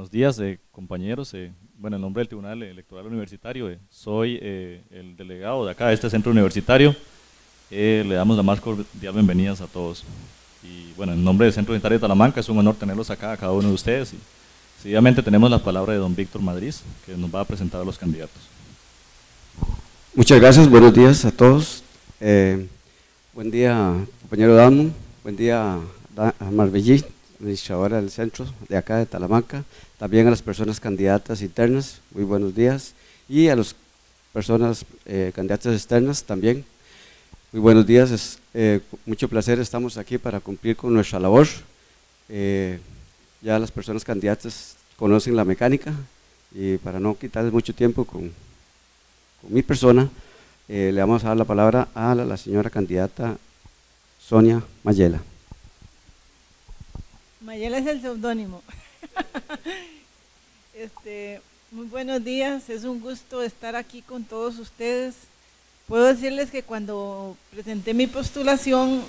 Buenos días, compañeros. Bueno, en nombre del Tribunal Electoral Universitario, soy el delegado de acá de este centro universitario. Le damos la más cordial bienvenida a todos. Y bueno, en nombre del Centro Universitario de Talamanca, es un honor tenerlos acá, a cada uno de ustedes. Y seguidamente tenemos la palabra de don Víctor Madrid, que nos va a presentar a los candidatos. Muchas gracias, buenos días a todos. Buen día, compañero Damon, buen día a Marbellí, administradora del centro de acá de Talamanca, también a las personas candidatas internas, muy buenos días, y a las personas candidatas externas también, muy buenos días. Es mucho placer, estamos aquí para cumplir con nuestra labor. Ya las personas candidatas conocen la mecánica, y para no quitarles mucho tiempo con mi persona, le vamos a dar la palabra a la señora candidata Sonia Mayela. Mayela es el seudónimo. Muy buenos días, es un gusto estar aquí con todos ustedes. Puedo decirles que cuando presenté mi postulación,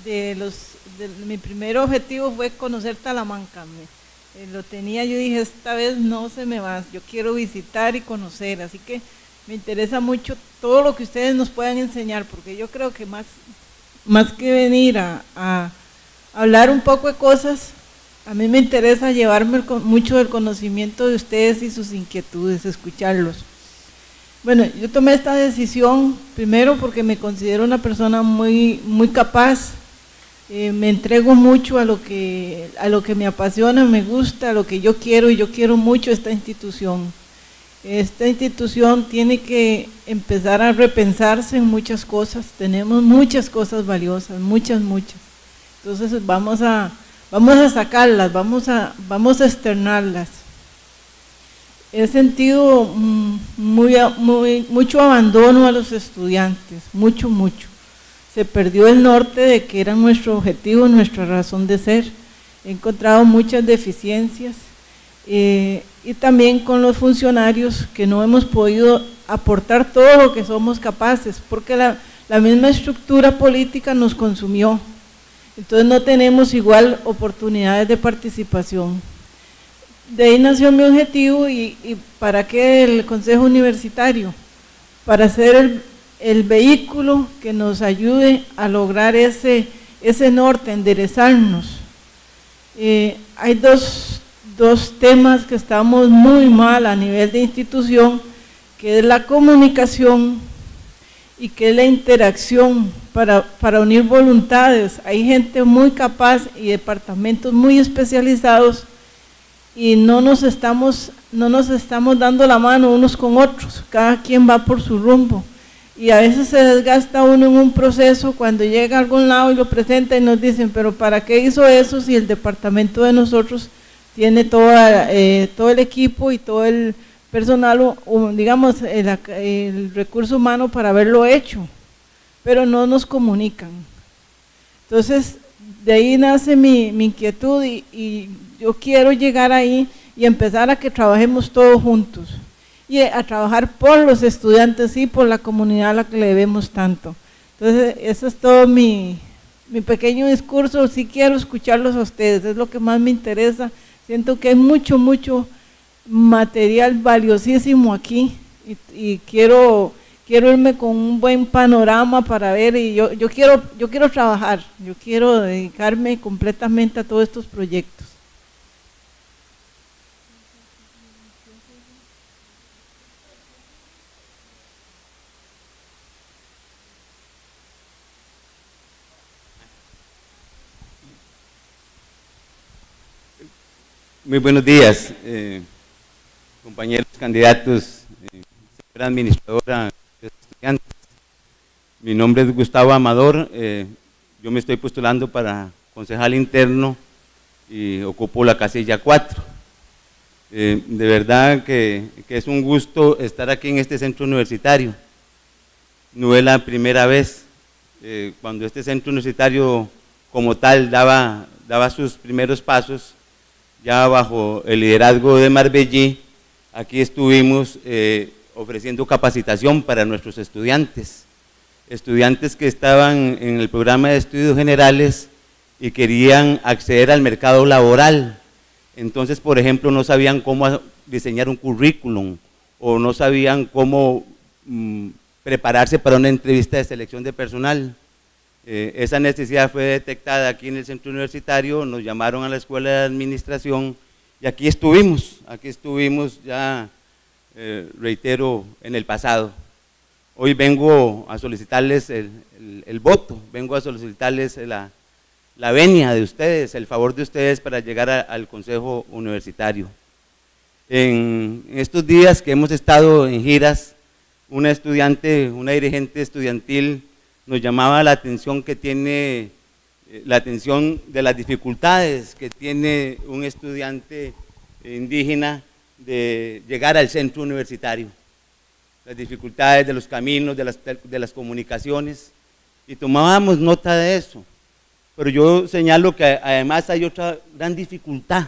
mi primer objetivo fue conocer Talamanca. Lo tenía, yo dije, esta vez no se me va, yo quiero visitar y conocer, así que me interesa mucho todo lo que ustedes nos puedan enseñar, porque yo creo que más que venir a hablar un poco de cosas, a mí me interesa llevarme mucho del conocimiento de ustedes y sus inquietudes, escucharlos. Bueno, yo tomé esta decisión primero porque me considero una persona muy capaz, me entrego mucho a lo que me apasiona, me gusta, a lo que yo quiero, y yo quiero mucho esta institución. Esta institución tiene que empezar a repensarse en muchas cosas, tenemos muchas cosas valiosas, muchas. Entonces vamos a sacarlas, vamos a externarlas. He sentido mucho abandono a los estudiantes, mucho. Se perdió el norte de que era nuestro objetivo, nuestra razón de ser. He encontrado muchas deficiencias. Y también con los funcionarios, que no hemos podido aportar todo lo que somos capaces, porque la misma estructura política nos consumió. Entonces no tenemos igual oportunidades de participación. De ahí nació mi objetivo. ¿Y para qué el Consejo Universitario? Para ser el vehículo que nos ayude a lograr ese norte, enderezarnos. Hay dos temas que estamos muy mal a nivel de institución, que es la comunicación y que es la interacción para unir voluntades. Hay gente muy capaz y departamentos muy especializados, y no nos estamos dando la mano unos con otros, cada quien va por su rumbo, y a veces se desgasta uno en un proceso cuando llega a algún lado y lo presenta y nos dicen, pero ¿para qué hizo eso si el departamento de nosotros tiene todo el equipo y todo el personal, digamos, el recurso humano para haberlo hecho? Pero no nos comunican. Entonces, de ahí nace mi inquietud, y yo quiero llegar ahí y empezar a que trabajemos todos juntos, y a trabajar por los estudiantes y por la comunidad a la que le debemos tanto. Entonces, eso es todo mi pequeño discurso. Sí quiero escucharlos a ustedes, es lo que más me interesa. Siento que hay mucho material valiosísimo aquí, y quiero irme con un buen panorama para ver, y yo quiero trabajar, yo quiero dedicarme completamente a todos estos proyectos. Muy buenos días, compañeros candidatos, señora administradora de estudiantes. Mi nombre es Gustavo Amador, yo me estoy postulando para concejal interno y ocupo la casilla 4. De verdad que es un gusto estar aquí en este centro universitario. No es la primera vez. Cuando este centro universitario como tal daba sus primeros pasos, ya bajo el liderazgo de Marbellí, aquí estuvimos ofreciendo capacitación para nuestros estudiantes que estaban en el programa de estudios generales y querían acceder al mercado laboral. Entonces, por ejemplo, no sabían cómo diseñar un currículum o no sabían cómo prepararse para una entrevista de selección de personal. Esa necesidad fue detectada aquí en el centro universitario, nos llamaron a la escuela de administración y aquí estuvimos ya, reitero, en el pasado. Hoy vengo a solicitarles el voto, vengo a solicitarles la venia de ustedes, el favor de ustedes para llegar al Consejo Universitario. En estos días que hemos estado en giras, una dirigente estudiantil nos llamaba la atención de las dificultades que tiene un estudiante indígena de llegar al centro universitario, las dificultades de los caminos, de las comunicaciones, y tomábamos nota de eso. Pero yo señalo que además hay otra gran dificultad,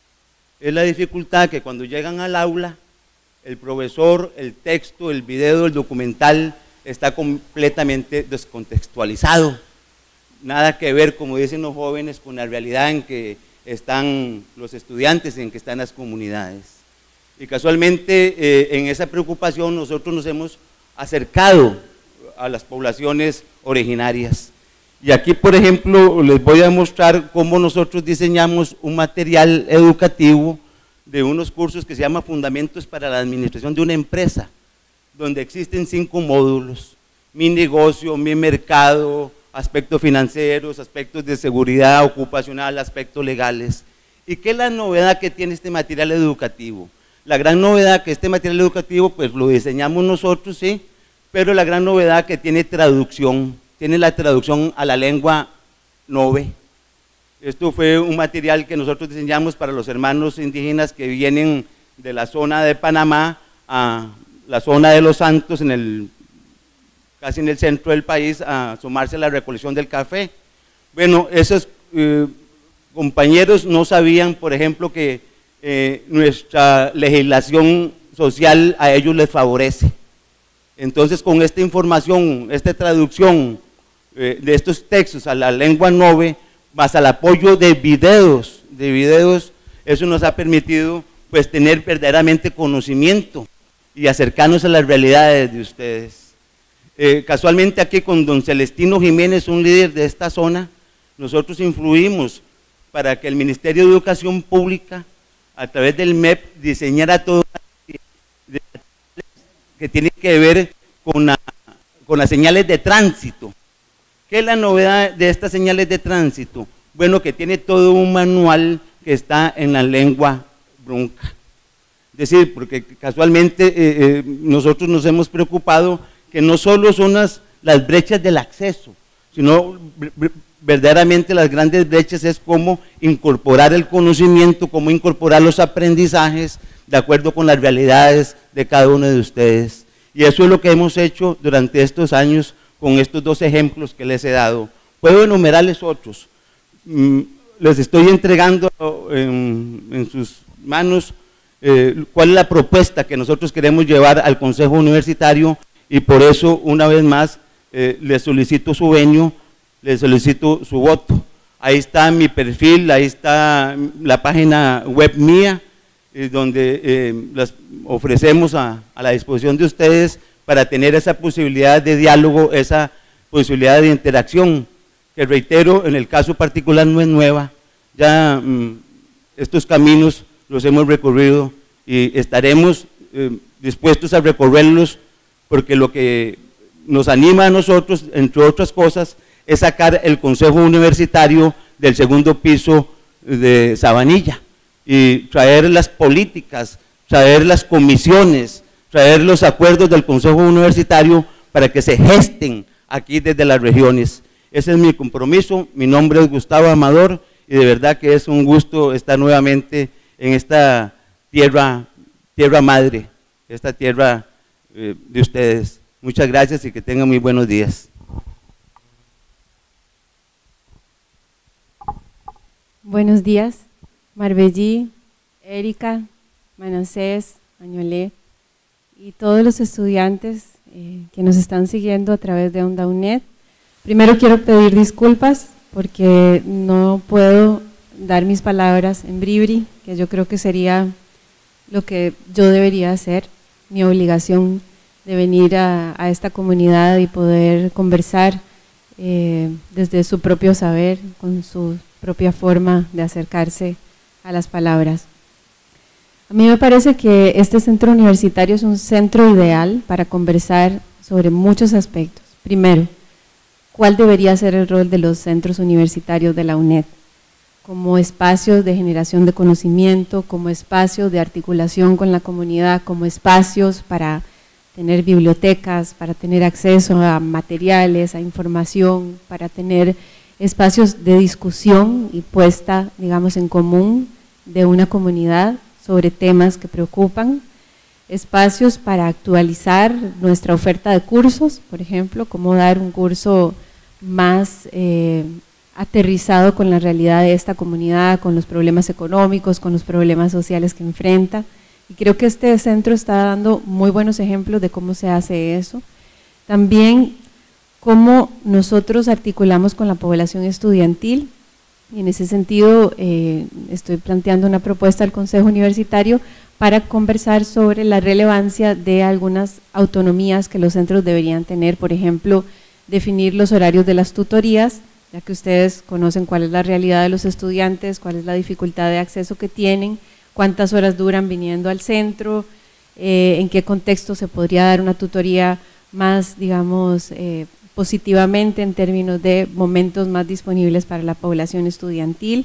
es la dificultad que cuando llegan al aula, el profesor, el texto, el video, el documental está completamente descontextualizado, nada que ver, como dicen los jóvenes, con la realidad en que están los estudiantes, en que están las comunidades. Y casualmente en esa preocupación nosotros nos hemos acercado a las poblaciones originarias. Y aquí, por ejemplo, les voy a mostrar cómo nosotros diseñamos un material educativo de unos cursos que se llama Fundamentos para la Administración de una Empresa, donde existen 5 módulos: mi negocio, mi mercado, aspectos financieros, aspectos de seguridad ocupacional, aspectos legales. ¿Y qué es la novedad que tiene este material educativo? La gran novedad que este material educativo, pues lo diseñamos nosotros, sí, pero la gran novedad que tiene traducción, tiene la traducción a la lengua nove. Esto fue un material que nosotros diseñamos para los hermanos indígenas que vienen de la zona de Panamá a la zona de Los Santos, casi en el centro del país, a sumarse a la recolección del café. Bueno, esos compañeros no sabían, por ejemplo, que nuestra legislación social a ellos les favorece. Entonces, con esta información, esta traducción de estos textos a la lengua nove, más al apoyo de videos, eso nos ha permitido pues tener verdaderamente conocimiento y acercarnos a las realidades de ustedes. Casualmente aquí con don Celestino Jiménez, un líder de esta zona, nosotros influimos para que el Ministerio de Educación Pública, a través del MEP, diseñara todo que tiene que ver con las señales de tránsito. ¿Qué es la novedad de estas señales de tránsito? Bueno, que tiene todo un manual que está en la lengua brunca. Es decir, porque casualmente nosotros nos hemos preocupado que no solo son las brechas del acceso, sino verdaderamente las grandes brechas es cómo incorporar el conocimiento, cómo incorporar los aprendizajes de acuerdo con las realidades de cada uno de ustedes. Y eso es lo que hemos hecho durante estos años con estos 2 ejemplos que les he dado. Puedo enumerarles otros. Les estoy entregando en sus manos cuál es la propuesta que nosotros queremos llevar al Consejo Universitario, y por eso, una vez más, les solicito su venio, les solicito su voto. Ahí está mi perfil, ahí está la página web mía, donde las ofrecemos a la disposición de ustedes para tener esa posibilidad de diálogo, esa posibilidad de interacción, que reitero, en el caso particular no es nueva, ya estos caminos los hemos recorrido y estaremos dispuestos a recorrerlos, porque lo que nos anima a nosotros, entre otras cosas, es sacar el Consejo Universitario del 2º piso de Sabanilla y traer las políticas, traer las comisiones, traer los acuerdos del Consejo Universitario para que se gesten aquí desde las regiones. Ese es mi compromiso. Mi nombre es Gustavo Amador y de verdad que es un gusto estar nuevamente en esta tierra madre, esta tierra de ustedes. Muchas gracias y que tengan muy buenos días. Buenos días, Marbellí, Erika, Manasés, Añolé y todos los estudiantes que nos están siguiendo a través de Onda UNED. Primero quiero pedir disculpas porque no puedo dar mis palabras en bribri, que yo creo que sería lo que yo debería hacer, mi obligación de venir a esta comunidad y poder conversar desde su propio saber, con su propia forma de acercarse a las palabras. A mí me parece que este centro universitario es un centro ideal para conversar sobre muchos aspectos. Primero, ¿cuál debería ser el rol de los centros universitarios de la UNED? Como espacios de generación de conocimiento, como espacios de articulación con la comunidad, como espacios para tener bibliotecas, para tener acceso a materiales, a información, para tener espacios de discusión y puesta, digamos, en común de una comunidad sobre temas que preocupan, espacios para actualizar nuestra oferta de cursos, por ejemplo, cómo dar un curso más aterrizado con la realidad de esta comunidad, con los problemas económicos, con los problemas sociales que enfrenta. Y creo que este centro está dando muy buenos ejemplos de cómo se hace eso. También cómo nosotros articulamos con la población estudiantil, y en ese sentido estoy planteando una propuesta al Consejo Universitario para conversar sobre la relevancia de algunas autonomías que los centros deberían tener, por ejemplo, definir los horarios de las tutorías, ya que ustedes conocen cuál es la realidad de los estudiantes, cuál es la dificultad de acceso que tienen, cuántas horas duran viniendo al centro, en qué contexto se podría dar una tutoría más, digamos, positivamente en términos de momentos más disponibles para la población estudiantil,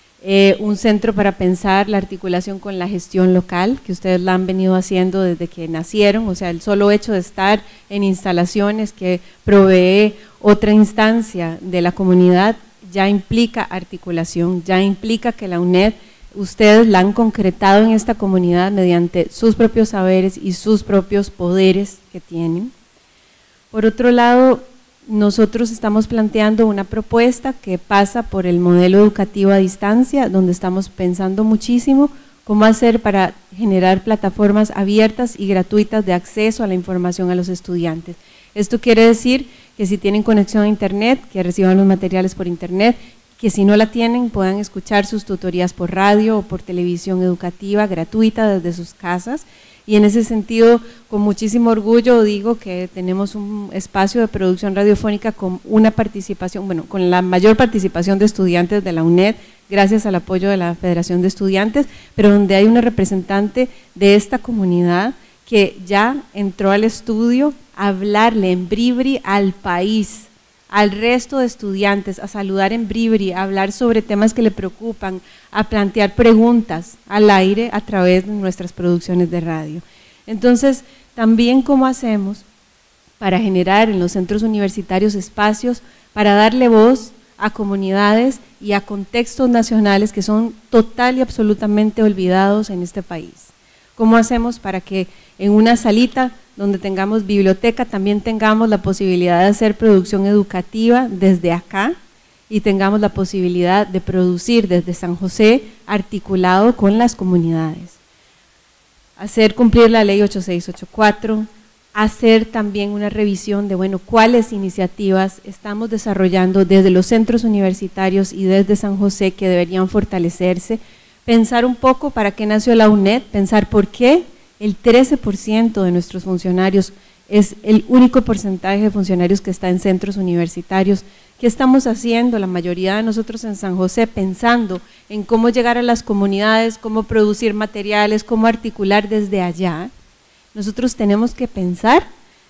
un centro para pensar la articulación con la gestión local, que ustedes la han venido haciendo desde que nacieron, o sea, el solo hecho de estar en instalaciones que provee otra instancia de la comunidad ya implica articulación, ya implica que la UNED, ustedes la han concretado en esta comunidad mediante sus propios saberes y sus propios poderes que tienen. Por otro lado, nosotros estamos planteando una propuesta que pasa por el modelo educativo a distancia, donde estamos pensando muchísimo cómo hacer para generar plataformas abiertas y gratuitas de acceso a la información a los estudiantes. Esto quiere decir que si tienen conexión a internet, que reciban los materiales por internet, que si no la tienen puedan escuchar sus tutorías por radio o por televisión educativa gratuita desde sus casas. Y en ese sentido, con muchísimo orgullo digo que tenemos un espacio de producción radiofónica con una participación, bueno, con la mayor participación de estudiantes de la UNED, gracias al apoyo de la Federación de Estudiantes, pero donde hay una representante de esta comunidad que ya entró al estudio a hablarle en bribri al país, al resto de estudiantes, a saludar en bribri, a hablar sobre temas que le preocupan, a plantear preguntas al aire a través de nuestras producciones de radio. Entonces, también cómo hacemos para generar en los centros universitarios espacios para darle voz a comunidades y a contextos nacionales que son total y absolutamente olvidados en este país. ¿Cómo hacemos para que en una salita donde tengamos biblioteca también tengamos la posibilidad de hacer producción educativa desde acá y tengamos la posibilidad de producir desde San José articulado con las comunidades? Hacer cumplir la ley 8684, hacer también una revisión de, bueno, cuáles iniciativas estamos desarrollando desde los centros universitarios y desde San José que deberían fortalecerse, pensar un poco para qué nació la UNED, pensar por qué el 13% de nuestros funcionarios es el único porcentaje de funcionarios que está en centros universitarios. ¿Qué estamos haciendo la mayoría de nosotros en San José? Pensando en cómo llegar a las comunidades, cómo producir materiales, cómo articular desde allá. Nosotros tenemos que pensar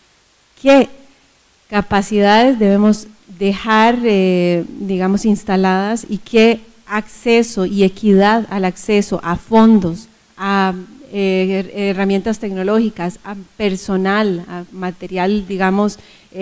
qué capacidades debemos dejar, digamos, instaladas y qué acceso y equidad al acceso a fondos, a herramientas tecnológicas, a personal, a material, digamos,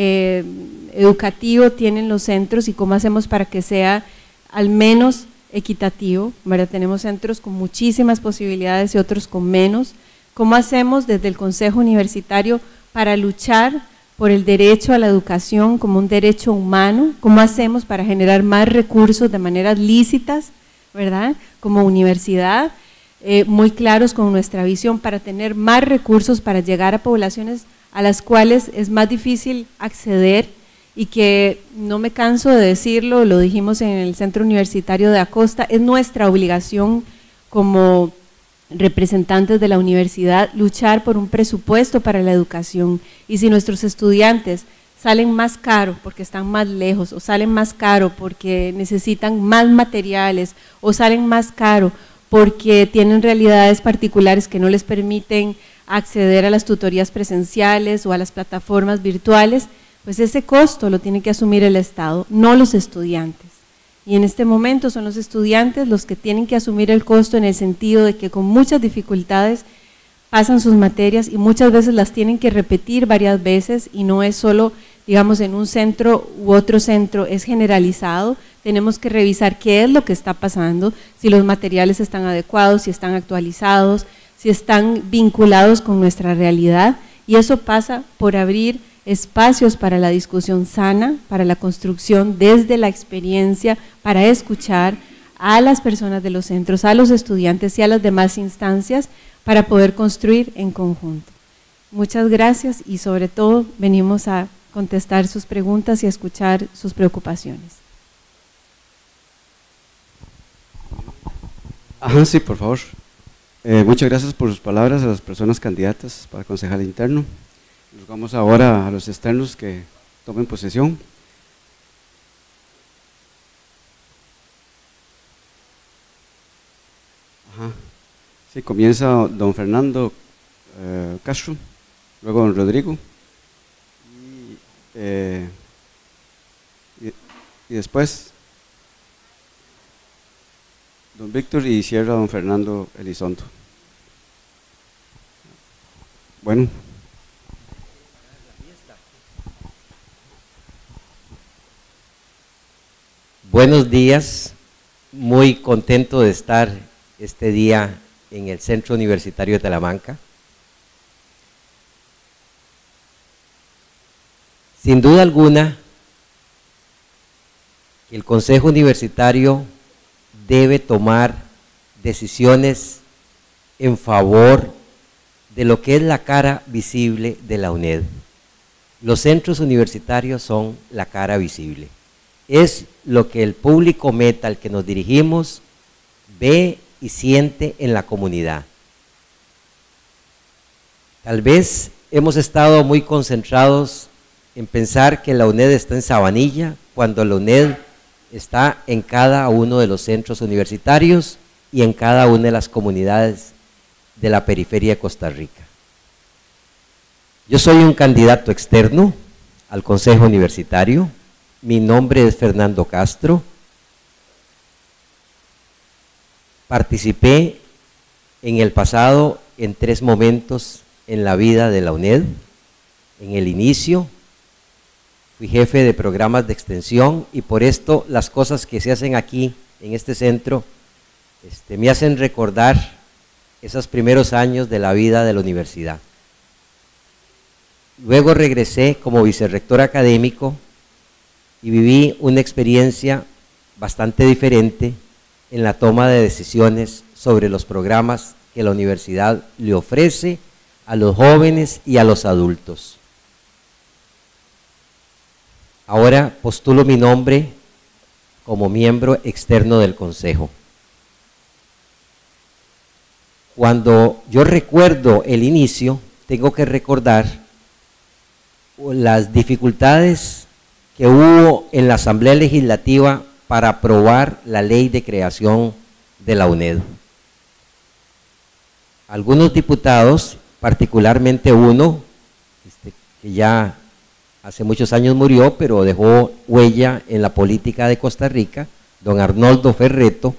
educativo tienen los centros y cómo hacemos para que sea al menos equitativo, ¿verdad? Tenemos centros con muchísimas posibilidades y otros con menos. ¿Cómo hacemos desde el Consejo Universitario para luchar por el derecho a la educación como un derecho humano? ¿Cómo hacemos para generar más recursos de maneras lícitas, ¿verdad? Como universidad, muy claros con nuestra visión para tener más recursos para llegar a poblaciones a las cuales es más difícil acceder y que no me canso de decirlo, lo dijimos en el Centro Universitario de Acosta, es nuestra obligación como representantes de la universidad luchar por un presupuesto para la educación, y si nuestros estudiantes salen más caro porque están más lejos, o salen más caro porque necesitan más materiales, o salen más caro porque tienen realidades particulares que no les permiten acceder a las tutorías presenciales o a las plataformas virtuales, pues ese costo lo tiene que asumir el Estado, no los estudiantes. Y en este momento son los estudiantes los que tienen que asumir el costo, en el sentido de que con muchas dificultades pasan sus materias y muchas veces las tienen que repetir varias veces, y no es solo, digamos, en un centro u otro centro, es generalizado. Tenemos que revisar qué es lo que está pasando, si los materiales están adecuados, si están actualizados, si están vinculados con nuestra realidad, y eso pasa por abrir espacios para la discusión sana, para la construcción desde la experiencia, para escuchar a las personas de los centros, a los estudiantes y a las demás instancias, para poder construir en conjunto. Muchas gracias, y sobre todo venimos a contestar sus preguntas y a escuchar sus preocupaciones. Ajá, sí, por favor. Muchas gracias por sus palabras a las personas candidatas para concejal interno. Rogamos ahora a los externos que tomen posesión. Ajá. Sí, comienza don Fernando Castro, luego don Rodrigo, y después don Víctor, y cierra don Fernando Elizondo. Bueno. Buenos días, muy contento de estar este día en el Centro Universitario de Talamanca. Sin duda alguna, el Consejo Universitario debe tomar decisiones en favor de lo que es la cara visible de la UNED. Los centros universitarios son la cara visible. Es lo que el público meta al que nos dirigimos ve y siente en la comunidad. Tal vez hemos estado muy concentrados en pensar que la UNED está en Sabanilla, cuando la UNED está en cada uno de los centros universitarios y en cada una de las comunidades de la periferia de Costa Rica. Yo soy un candidato externo al Consejo Universitario. Mi nombre es Fernando Castro. Participé en el pasado en 3 momentos en la vida de la UNED. En el inicio fui jefe de programas de extensión, y por esto las cosas que se hacen aquí en este centro me hacen recordar esos primeros años de la vida de la universidad. Luego regresé como vicerrector académico y viví una experiencia bastante diferente en la toma de decisiones sobre los programas que la universidad le ofrece a los jóvenes y a los adultos. Ahora postulo mi nombre como miembro externo del Consejo. Cuando yo recuerdo el inicio, tengo que recordar las dificultades que hubo en la Asamblea Legislativa para aprobar la ley de creación de la UNED. Algunos diputados, particularmente uno, que ya hace muchos años murió, pero dejó huella en la política de Costa Rica, don Arnoldo Ferretto,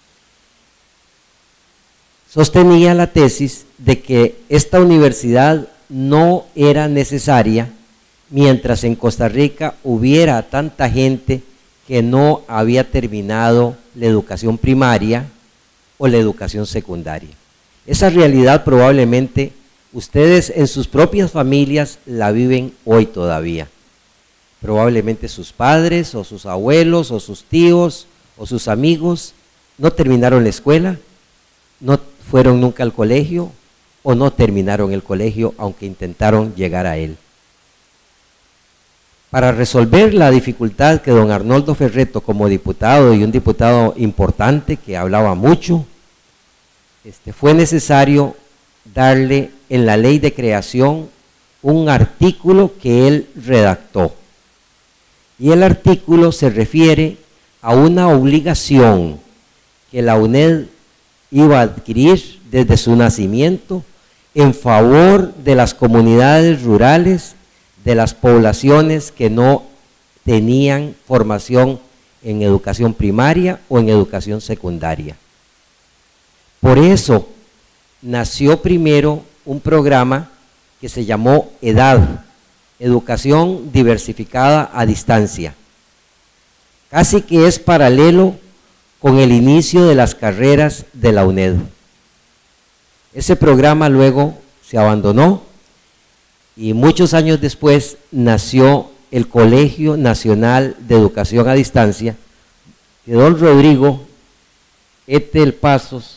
sostenía la tesis de que esta universidad no era necesaria mientras en Costa Rica hubiera tanta gente que no había terminado la educación primaria o la educación secundaria. Esa realidad probablemente ustedes en sus propias familias la viven hoy todavía. Probablemente sus padres o sus abuelos o sus tíos o sus amigos no terminaron la escuela, no fueron nunca al colegio o no terminaron el colegio aunque intentaron llegar a él. para resolver la dificultad que don Arnoldo Ferretto, como diputado y un diputado importante que hablaba mucho, fue necesario darle en la ley de creación un artículo que él redactó. Y el artículo se refiere a una obligación que la UNED iba a adquirir desde su nacimiento en favor de las comunidades rurales, de las poblaciones que no tenían formación en educación primaria o en educación secundaria. Por eso nació primero un programa que se llamó EDAD, Educación Diversificada a Distancia. Casi que es paralelo con el inicio de las carreras de la UNED. Ese programa luego se abandonó y muchos años después nació el Colegio Nacional de Educación a Distancia, que don Rodrigo Etel Pasos,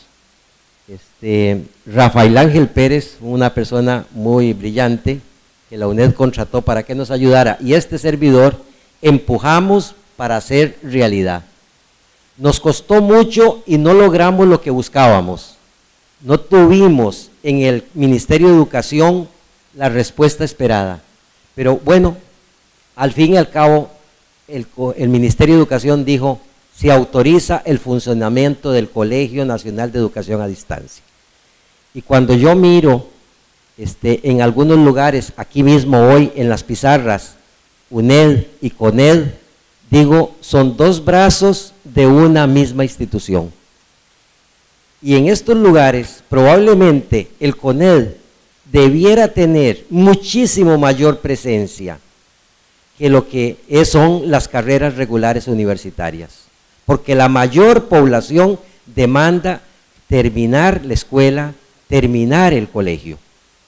Rafael Ángel Pérez, una persona muy brillante, que la UNED contrató para que nos ayudara, y este servidor empujamos para hacer realidad. Nos costó mucho y no logramos lo que buscábamos. No tuvimos en el Ministerio de Educación la respuesta esperada. Pero bueno, al fin y al cabo, el Ministerio de Educación dijo, se autoriza el funcionamiento del Colegio Nacional de Educación a Distancia. Y cuando yo miro en algunos lugares, aquí mismo hoy en las pizarras, UNED y CONED, digo, son dos brazos de una misma institución. Y en estos lugares, probablemente el CONED debiera tener muchísimo mayor presencia que lo que son las carreras regulares universitarias, porque la mayor población demanda terminar la escuela, terminar el colegio.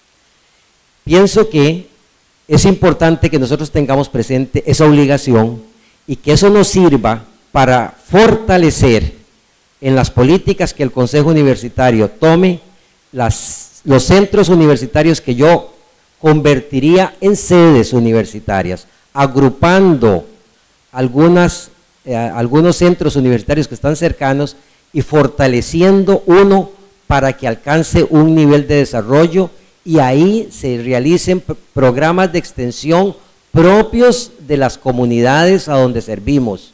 Pienso que es importante que nosotros tengamos presente esa obligación y que eso nos sirva para fortalecer en las políticas que el Consejo Universitario tome los centros universitarios que yo convertiría en sedes universitarias, agrupando algunos centros universitarios que están cercanos y fortaleciendo uno para que alcance un nivel de desarrollo y ahí se realicen programas de extensión propios de las comunidades a donde servimos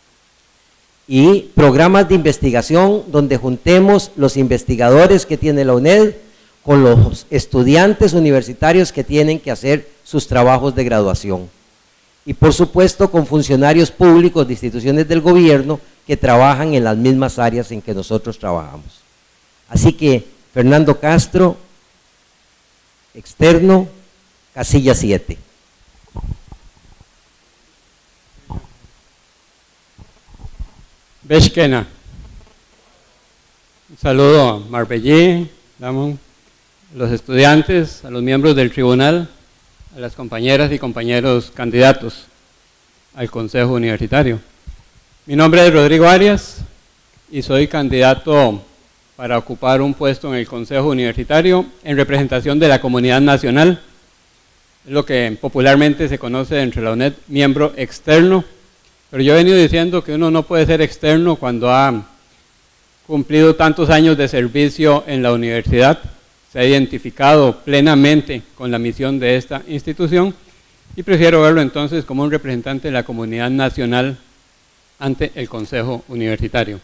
y programas de investigación donde juntemos los investigadores que tiene la UNED con los estudiantes universitarios que tienen que hacer sus trabajos de graduación. Y por supuesto con funcionarios públicos de instituciones del gobierno que trabajan en las mismas áreas en que nosotros trabajamos. Así que Fernando Castro, externo, casilla 7. Beshkena. Un saludo a Marbellí, Damon, a los estudiantes, a los miembros del tribunal, a las compañeras y compañeros candidatos al Consejo Universitario. Mi nombre es Rodrigo Arias y soy candidato para ocupar un puesto en el Consejo Universitario en representación de la comunidad nacional, es lo que popularmente se conoce entre la UNED, miembro externo, pero yo he venido diciendo que uno no puede ser externo cuando ha cumplido tantos años de servicio en la universidad, se ha identificado plenamente con la misión de esta institución y prefiero verlo entonces como un representante de la comunidad nacional ante el Consejo Universitario.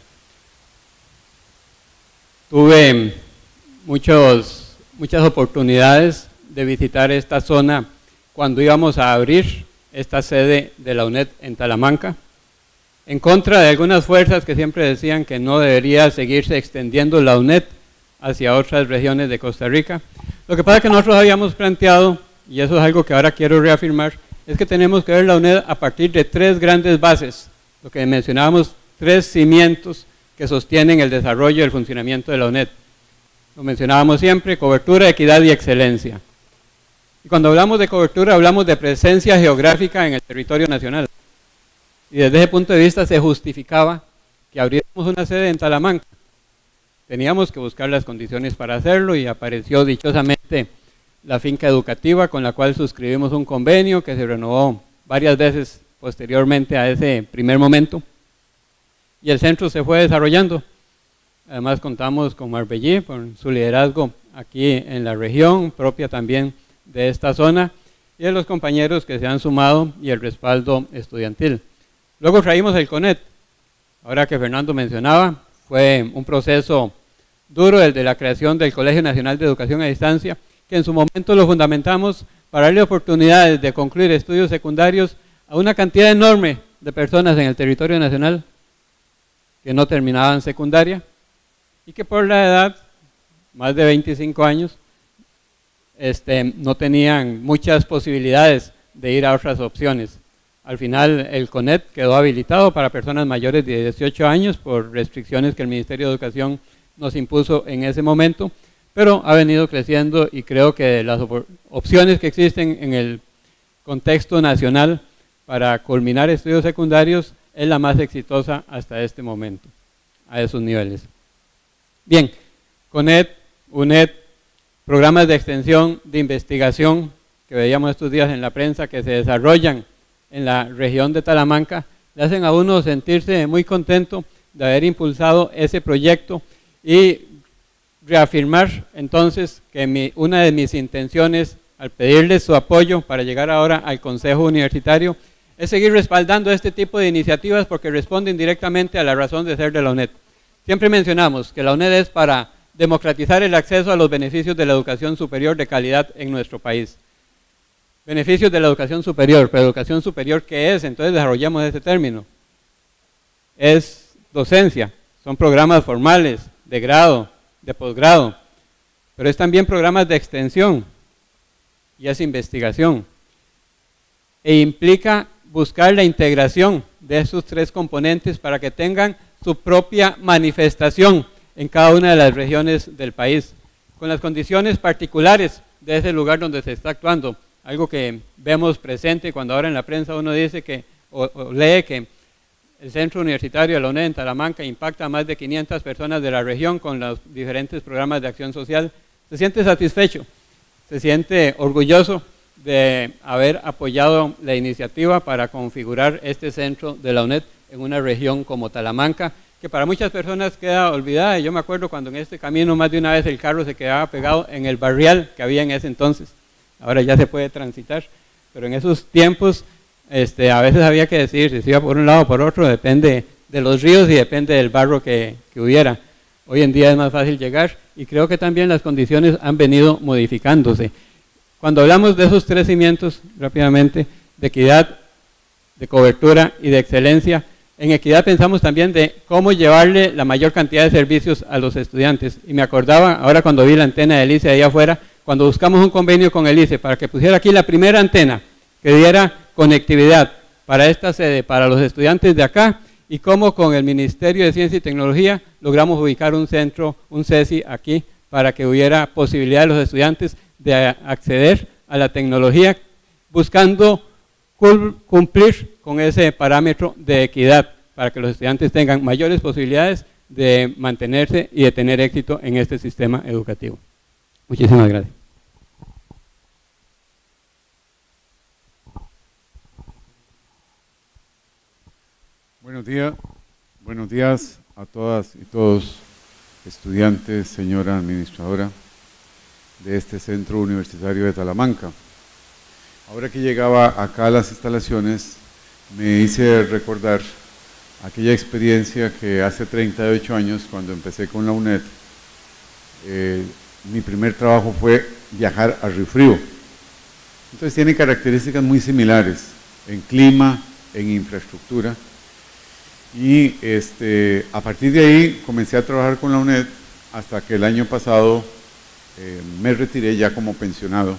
Tuve muchas oportunidades de visitar esta zona cuando íbamos a abrir esta sede de la UNED en Talamanca, en contra de algunas fuerzas que siempre decían que no debería seguirse extendiendo la UNED hacia otras regiones de Costa Rica. Lo que pasa es que nosotros habíamos planteado, y eso es algo que ahora quiero reafirmar, es que tenemos que ver la UNED a partir de tres grandes bases, lo que mencionábamos, tres cimientos que sostienen el desarrollo y el funcionamiento de la UNED. Lo mencionábamos siempre, cobertura, equidad y excelencia. Y cuando hablamos de cobertura, hablamos de presencia geográfica en el territorio nacional. Y desde ese punto de vista se justificaba que abriéramos una sede en Talamanca. Teníamos que buscar las condiciones para hacerlo y apareció dichosamente la finca educativa con la cual suscribimos un convenio que se renovó varias veces posteriormente a ese primer momento, y el centro se fue desarrollando. Además contamos con Marbellí por su liderazgo aquí en la región, propia también de esta zona, y de los compañeros que se han sumado y el respaldo estudiantil. Luego traímos el CONET. Ahora que Fernando mencionaba, fue un proceso duro el de la creación del Colegio Nacional de Educación a Distancia, que en su momento lo fundamentamos para darle oportunidades de concluir estudios secundarios a una cantidad enorme de personas en el territorio nacional que no terminaban secundaria y que por la edad, más de 25 años, no tenían muchas posibilidades de ir a otras opciones. Al final el CONET quedó habilitado para personas mayores de 18 años por restricciones que el Ministerio de Educación nos impuso en ese momento, pero ha venido creciendo y creo que las opciones que existen en el contexto nacional para culminar estudios secundarios es la más exitosa hasta este momento, a esos niveles. Bien, CONET, UNED, programas de extensión, de investigación, que veíamos estos días en la prensa, que se desarrollan en la región de Talamanca, le hacen a uno sentirse muy contento de haber impulsado ese proyecto y reafirmar entonces que una de mis intenciones al pedirles su apoyo para llegar ahora al Consejo Universitario es seguir respaldando este tipo de iniciativas porque responden directamente a la razón de ser de la UNED. Siempre mencionamos que la UNED es para democratizar el acceso a los beneficios de la educación superior de calidad en nuestro país. Beneficios de la educación superior, pero educación superior, ¿qué es? Entonces desarrollamos ese término. Es docencia, son programas formales, de grado, de posgrado, pero es también programas de extensión y es investigación. E implica buscar la integración de esos tres componentes para que tengan su propia manifestación en cada una de las regiones del país, con las condiciones particulares de ese lugar donde se está actuando. Algo que vemos presente cuando ahora en la prensa uno dice que, o lee que el centro universitario de la UNED en Talamanca impacta a más de 500 personas de la región con los diferentes programas de acción social. Se siente satisfecho, se siente orgulloso de haber apoyado la iniciativa para configurar este centro de la UNED en una región como Talamanca, que para muchas personas queda olvidada. Yo me acuerdo cuando en este camino más de una vez el carro se quedaba pegado en el barrial que había en ese entonces. Ahora ya se puede transitar, pero en esos tiempos a veces había que decir si se iba por un lado o por otro, depende de los ríos y depende del barro que hubiera. Hoy en día es más fácil llegar y creo que también las condiciones han venido modificándose. Cuando hablamos de esos tres cimientos, rápidamente, de equidad, de cobertura y de excelencia, en equidad pensamos también de cómo llevarle la mayor cantidad de servicios a los estudiantes. Y me acordaba, ahora cuando vi la antena del ICE ahí afuera, cuando buscamos un convenio con el ICE para que pusiera aquí la primera antena que diera conectividad para esta sede, para los estudiantes de acá, y cómo con el Ministerio de Ciencia y Tecnología logramos ubicar un centro, un CECI aquí, para que hubiera posibilidad de los estudiantes de acceder a la tecnología, buscando cumplir con ese parámetro de equidad, para que los estudiantes tengan mayores posibilidades de mantenerse y de tener éxito en este sistema educativo. Muchísimas gracias. Buenos días a todas y todos, estudiantes, señora administradora de este Centro Universitario de Talamanca. Ahora que llegaba acá a las instalaciones, me hice recordar aquella experiencia que hace 38 años, cuando empecé con la UNED, mi primer trabajo fue viajar a Río Frío. Entonces tiene características muy similares en clima, en infraestructura. Y a partir de ahí comencé a trabajar con la UNED hasta que el año pasado me retiré ya como pensionado.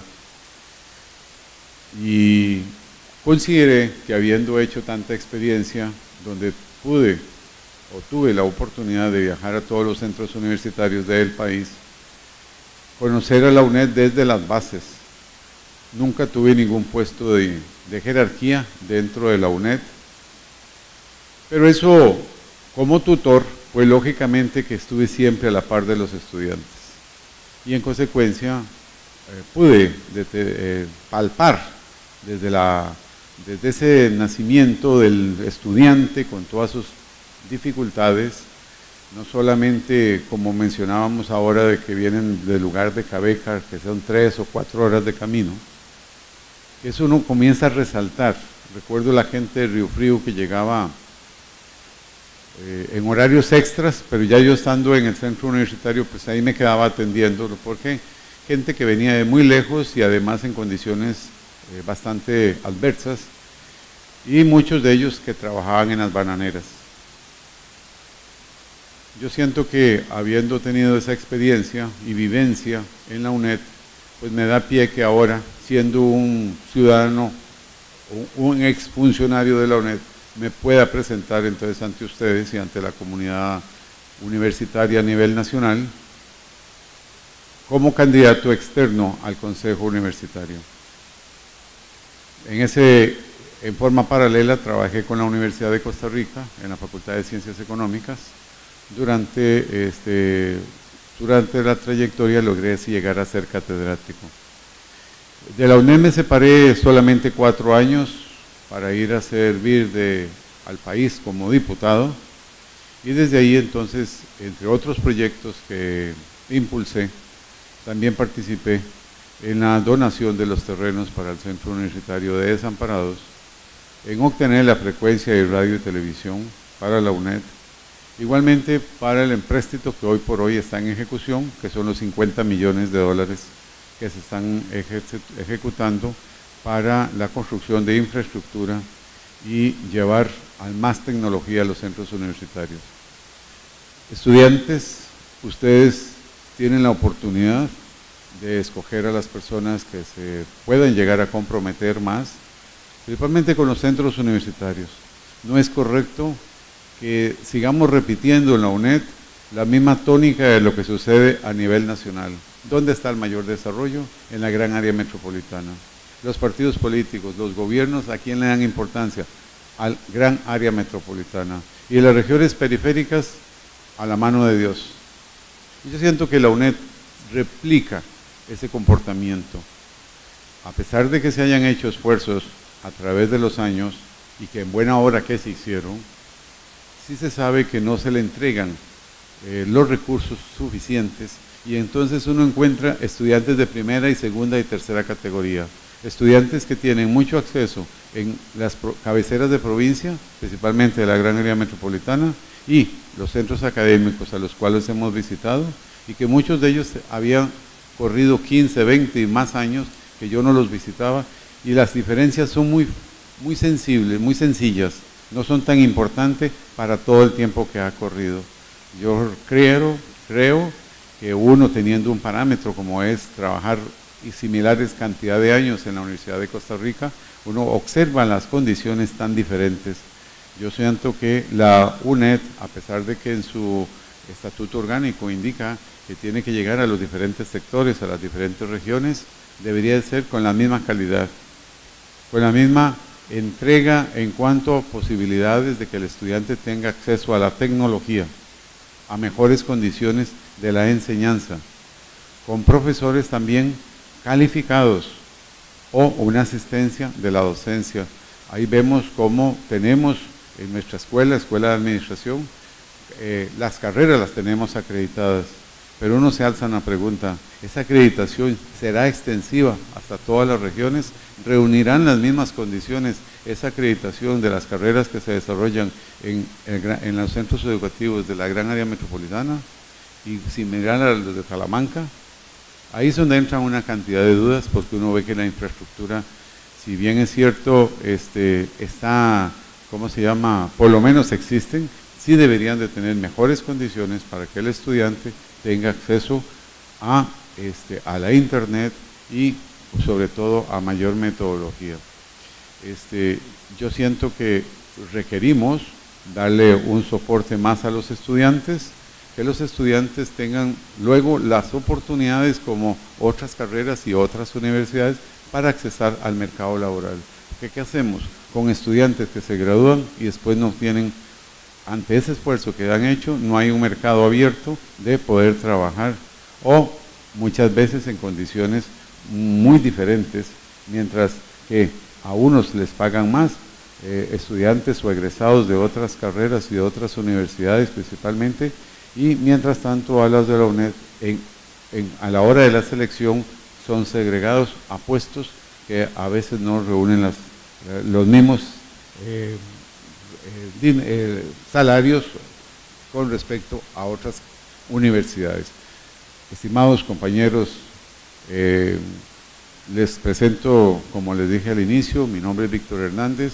Y consideré que habiendo hecho tanta experiencia, donde tuve la oportunidad de viajar a todos los centros universitarios del país, conocer a la UNED desde las bases. Nunca tuve ningún puesto de jerarquía dentro de la UNED, pero eso, como tutor, pues lógicamente que estuve siempre a la par de los estudiantes. Y en consecuencia pude palpar desde la desde ese nacimiento del estudiante con todas sus dificultades, no solamente como mencionábamos ahora de que vienen del lugar de Cabeca, que son 3 o 4 horas de camino, eso uno comienza a resaltar. Recuerdo la gente de Río Frío que llegaba en horarios extras, pero ya yo estando en el centro universitario, pues ahí me quedaba atendiéndolo, porque gente que venía de muy lejos y además en condiciones bastante adversas, y muchos de ellos que trabajaban en las bananeras. Yo siento que habiendo tenido esa experiencia y vivencia en la UNED, pues me da pie que ahora, siendo un ciudadano, un exfuncionario de la UNED, me pueda presentar entonces ante ustedes y ante la comunidad universitaria a nivel nacional como candidato externo al Consejo Universitario. En forma paralela trabajé con la Universidad de Costa Rica en la Facultad de Ciencias Económicas. Durante la trayectoria logré llegar a ser catedrático. De la UNED me separé solamente 4 años para ir a servir al país como diputado, y desde ahí entonces, entre otros proyectos que impulsé, también participé en la donación de los terrenos para el Centro Universitario de Desamparados, en obtener la frecuencia de radio y televisión para la UNED, igualmente para el empréstito que hoy por hoy está en ejecución, que son los $50 millones que se están ejecutando para la construcción de infraestructura y llevar a más tecnología a los centros universitarios. Estudiantes, ustedes tienen la oportunidad de escoger a las personas que se puedan llegar a comprometer más, principalmente con los centros universitarios. No es correcto que sigamos repitiendo en la UNED la misma tónica de lo que sucede a nivel nacional. ¿Dónde está el mayor desarrollo? En la gran área metropolitana. Los partidos políticos, los gobiernos, ¿a quién le dan importancia? Al gran área metropolitana. Y las regiones periféricas, a la mano de Dios. Y yo siento que la UNED replica ese comportamiento. A pesar de que se hayan hecho esfuerzos a través de los años, y que en buena hora que se hicieron, sí se sabe que no se le entregan los recursos suficientes, y entonces uno encuentra estudiantes de primera y segunda y tercera categoría, estudiantes que tienen mucho acceso en las cabeceras de provincia, principalmente de la gran área metropolitana, y los centros académicos a los cuales hemos visitado, y que muchos de ellos habían corrido 15, 20 y más años que yo no los visitaba, y las diferencias son muy sensibles, muy sencillas, no son tan importantes para todo el tiempo que ha corrido. Yo creo que uno, teniendo un parámetro como es trabajar y similares cantidad de años en la Universidad de Costa Rica, uno observa las condiciones tan diferentes. Yo siento que la UNED, a pesar de que en su estatuto orgánico indica que tiene que llegar a los diferentes sectores, a las diferentes regiones, debería ser con la misma calidad, con la misma entrega en cuanto a posibilidades de que el estudiante tenga acceso a la tecnología, a mejores condiciones de la enseñanza, con profesores también calificados o una asistencia de la docencia. Ahí vemos cómo tenemos en nuestra escuela de administración, las carreras las tenemos acreditadas, pero uno se alza una pregunta: ¿esa acreditación será extensiva hasta todas las regiones? ¿Reunirán las mismas condiciones esa acreditación de las carreras que se desarrollan en los centros educativos de la gran área metropolitana y similar a los de Talamanca? Ahí es donde entran una cantidad de dudas, porque uno ve que la infraestructura, si bien es cierto, está, ¿cómo se llama?, por lo menos existen, sí deberían de tener mejores condiciones para que el estudiante tenga acceso a la internet y sobre todo a mayor metodología. Yo siento que requerimos darle un soporte más a los estudiantes, que los estudiantes tengan luego las oportunidades como otras carreras y otras universidades para accesar al mercado laboral. Porque ¿qué hacemos con estudiantes que se gradúan y después no tienen, ante ese esfuerzo que han hecho, no hay un mercado abierto de poder trabajar, o muchas veces en condiciones muy diferentes, mientras que a unos les pagan más, estudiantes o egresados de otras carreras y de otras universidades principalmente, y mientras tanto a las de la UNED a la hora de la selección son segregados a puestos que a veces no reúnen los mismos salarios con respecto a otras universidades. Estimados compañeros, les presento, como les dije al inicio, mi nombre es Víctor Hernández.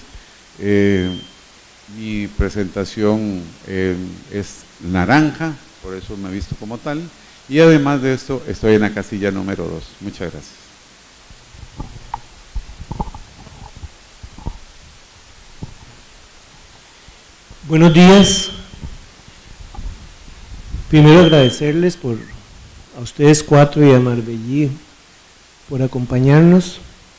Mi presentación es naranja, por eso me he visto como tal, y además de esto estoy en la casilla número 2. Muchas gracias. Buenos días. Primero agradecerles a ustedes cuatro y a Marbellí por acompañarnos,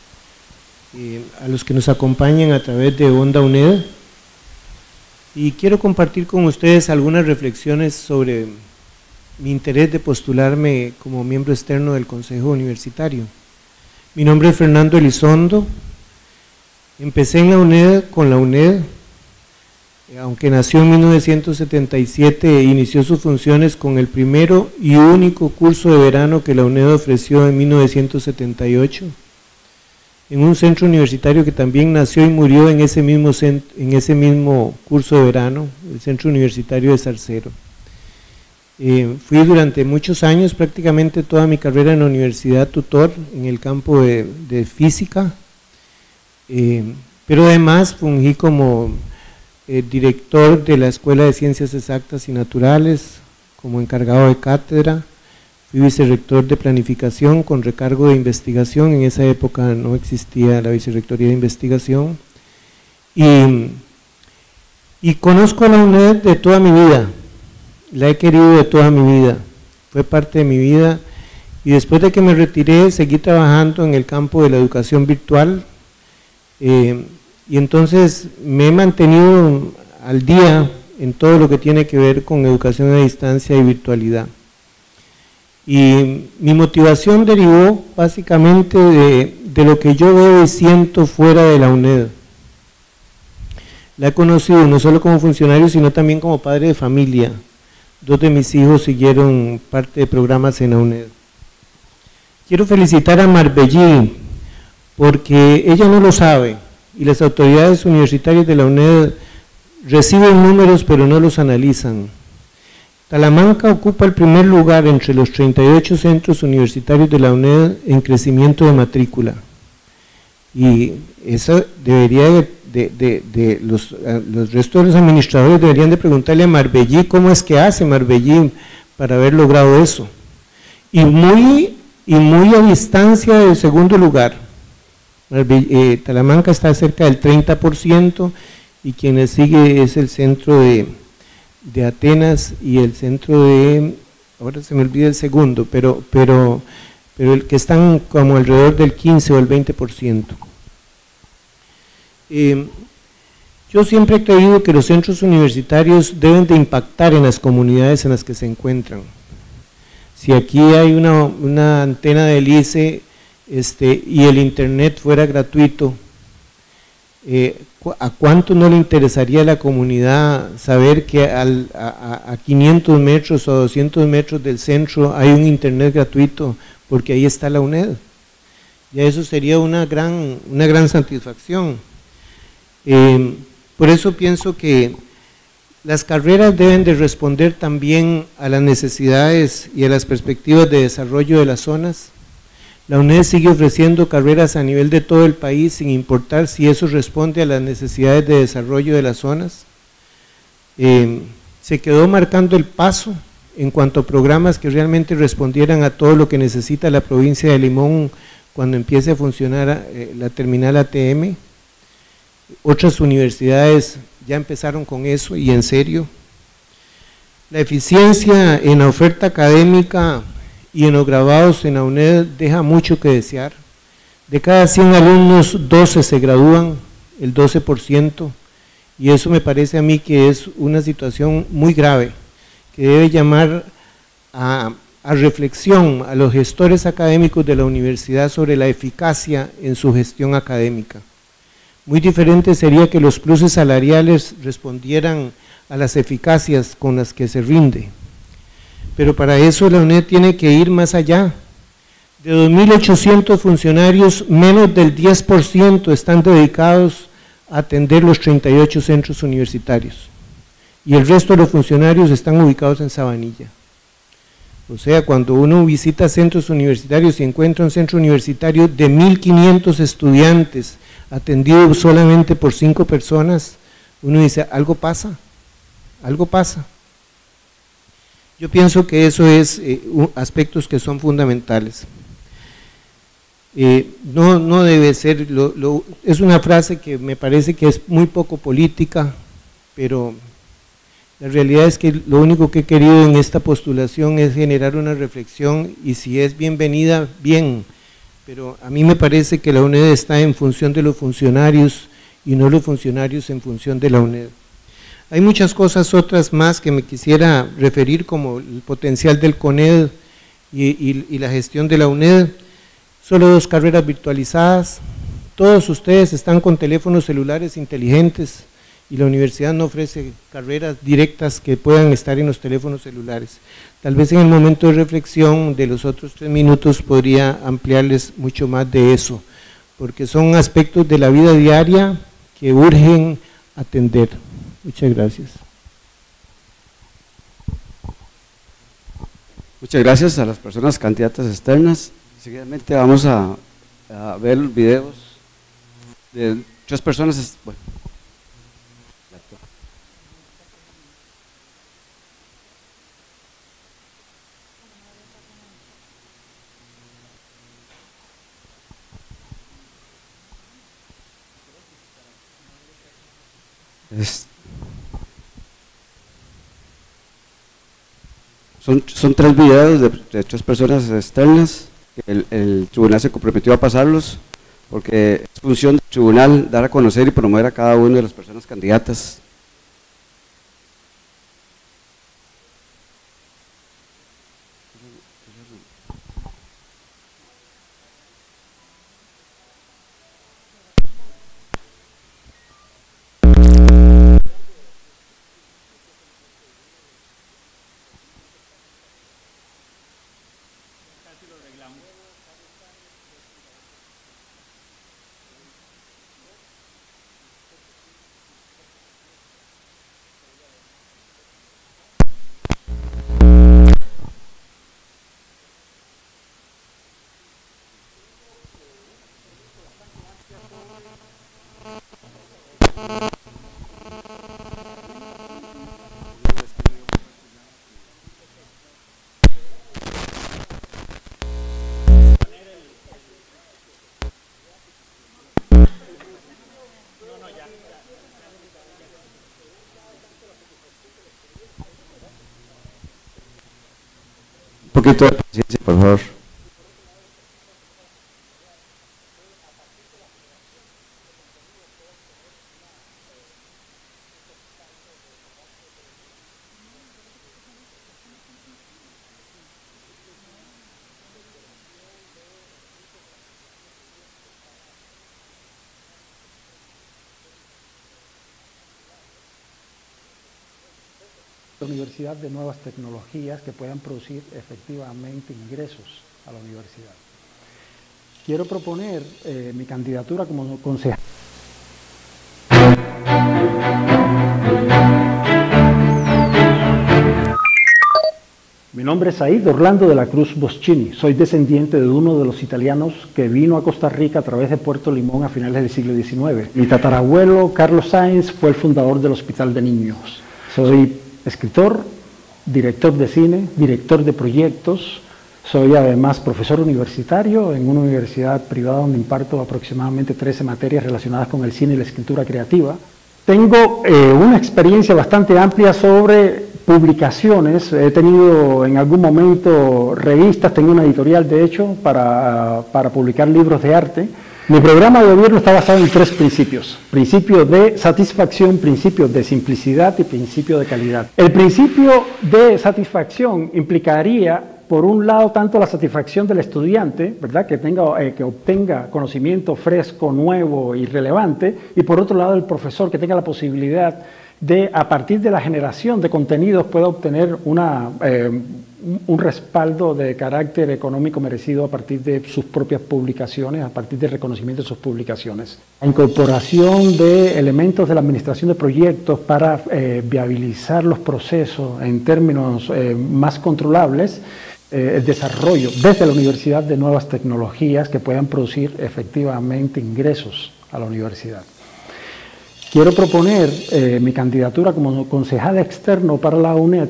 a los que nos acompañan a través de Onda UNED, y quiero compartir con ustedes algunas reflexiones sobre mi interés de postularme como miembro externo del Consejo Universitario. Mi nombre es Fernando Elizondo. Empecé en la UNED con la UNED, aunque nació en 1977, inició sus funciones con el primero y único curso de verano que la UNED ofreció en 1978, en un centro universitario que también nació y murió en ese mismo curso de verano, el Centro Universitario de Zarcero. Fui durante muchos años, prácticamente toda mi carrera en la universidad, tutor en el campo de física, pero además fungí como director de la Escuela de Ciencias Exactas y Naturales, como encargado de cátedra. Fui vicerrector de planificación con recargo de investigación. En esa época no existía la vicerrectoría de investigación, y conozco a la UNED de toda mi vida, la he querido de toda mi vida, fue parte de mi vida, y después de que me retiré seguí trabajando en el campo de la educación virtual, y entonces me he mantenido al día en todo lo que tiene que ver con educación a distancia y virtualidad. Y mi motivación derivó básicamente de lo que yo veo y siento fuera de la UNED. La he conocido no solo como funcionario, sino también como padre de familia. 2 de mis hijos siguieron parte de programas en la UNED. Quiero felicitar a Marbellí, porque ella no lo sabe, y las autoridades universitarias de la UNED reciben números pero no los analizan. Talamanca ocupa el primer lugar entre los 38 centros universitarios de la UNED en crecimiento de matrícula, y eso debería los restos de los administradores deberían de preguntarle a Marbellí cómo es que hace Marbellí para haber logrado eso, y muy a distancia del segundo lugar. Talamanca está cerca del 30%, y quien le sigue es el centro de Atenas y el centro de, ahora se me olvida el segundo, pero el que están como alrededor del 15 o el 20%. Yo siempre he creído que los centros universitarios deben de impactar en las comunidades en las que se encuentran. Si aquí hay una antena del ICE y el internet fuera gratuito, ¿a cuánto no le interesaría a la comunidad saber que a 500 metros o 200 metros del centro hay un internet gratuito, porque ahí está la UNED? Ya eso sería una gran satisfacción. Por eso pienso que las carreras deben de responder también a las necesidades y a las perspectivas de desarrollo de las zonas. La UNED sigue ofreciendo carreras a nivel de todo el país, sin importar si eso responde a las necesidades de desarrollo de las zonas. Se quedó marcando el paso en cuanto a programas que realmente respondieran a todo lo que necesita la provincia de Limón cuando empiece a funcionar la terminal ATM. Otras universidades ya empezaron con eso, y en serio. La eficiencia en la oferta académica y en los graduados en la UNED deja mucho que desear. De cada 100 alumnos, 12 se gradúan, el 12%, y eso me parece a mí que es una situación muy grave, que debe llamar a reflexión a los gestores académicos de la universidad sobre la eficacia en su gestión académica. Muy diferente sería que los pluses salariales respondieran a las eficacias con las que se rinde. Pero para eso la UNED tiene que ir más allá. De 2.800 funcionarios, menos del 10% están dedicados a atender los 38 centros universitarios. Y el resto de los funcionarios están ubicados en Sabanilla. O sea, cuando uno visita centros universitarios y encuentra un centro universitario de 1.500 estudiantes atendido solamente por 5 personas, uno dice, algo pasa, algo pasa. Yo pienso que eso es aspectos que son fundamentales. No debe ser, es una frase que me parece que es muy poco política, pero la realidad es que lo único que he querido en esta postulación es generar una reflexión, y si es bienvenida, bien, pero a mí me parece que la UNED está en función de los funcionarios y no los funcionarios en función de la UNED. Hay muchas cosas otras más que me quisiera referir, como el potencial del CONED y la gestión de la UNED. Solo 2 carreras virtualizadas, todos ustedes están con teléfonos celulares inteligentes y la universidad no ofrece carreras directas que puedan estar en los teléfonos celulares. Tal vez en el momento de reflexión de los otros 3 minutos podría ampliarles mucho más de eso, porque son aspectos de la vida diaria que urgen atender. Muchas gracias. Muchas gracias a las personas candidatas externas. Seguidamente vamos a ver los videos de 3 personas. Bueno. Son 3 videos de 3 personas externas. El tribunal se comprometió a pasarlos porque es función del tribunal dar a conocer y promover a cada una de las personas candidatas. Un poquito de paciencia, por favor. Universidad de nuevas tecnologías que puedan producir efectivamente ingresos a la universidad. Quiero proponer mi candidatura como concejal. Mi nombre es Said Orlando de la Cruz Boschini. Soy descendiente de uno de los italianos que vino a Costa Rica a través de Puerto Limón a finales del siglo XIX. Mi tatarabuelo, Carlos Sáenz, fue el fundador del Hospital de Niños. Soy escritor, director de cine, director de proyectos. Soy además profesor universitario en una universidad privada donde imparto aproximadamente 13 materias relacionadas con el cine y la escritura creativa. Tengo una experiencia bastante amplia sobre publicaciones. He tenido en algún momento revistas, tengo una editorial de hecho para publicar libros de arte. Mi programa de gobierno está basado en 3 principios: principio de satisfacción, principio de simplicidad y principio de calidad. El principio de satisfacción implicaría por un lado, tanto la satisfacción del estudiante, ¿verdad?, que obtenga conocimiento fresco, nuevo y relevante, y por otro lado, el profesor, que tenga la posibilidad de, a partir de la generación de contenidos, pueda obtener un respaldo de carácter económico merecido a partir de sus propias publicaciones, a partir del reconocimiento de sus publicaciones. La incorporación de elementos de la administración de proyectos para viabilizar los procesos en términos más controlables, el desarrollo desde la universidad de nuevas tecnologías que puedan producir efectivamente ingresos a la universidad. Quiero proponer mi candidatura como concejal externo para la UNED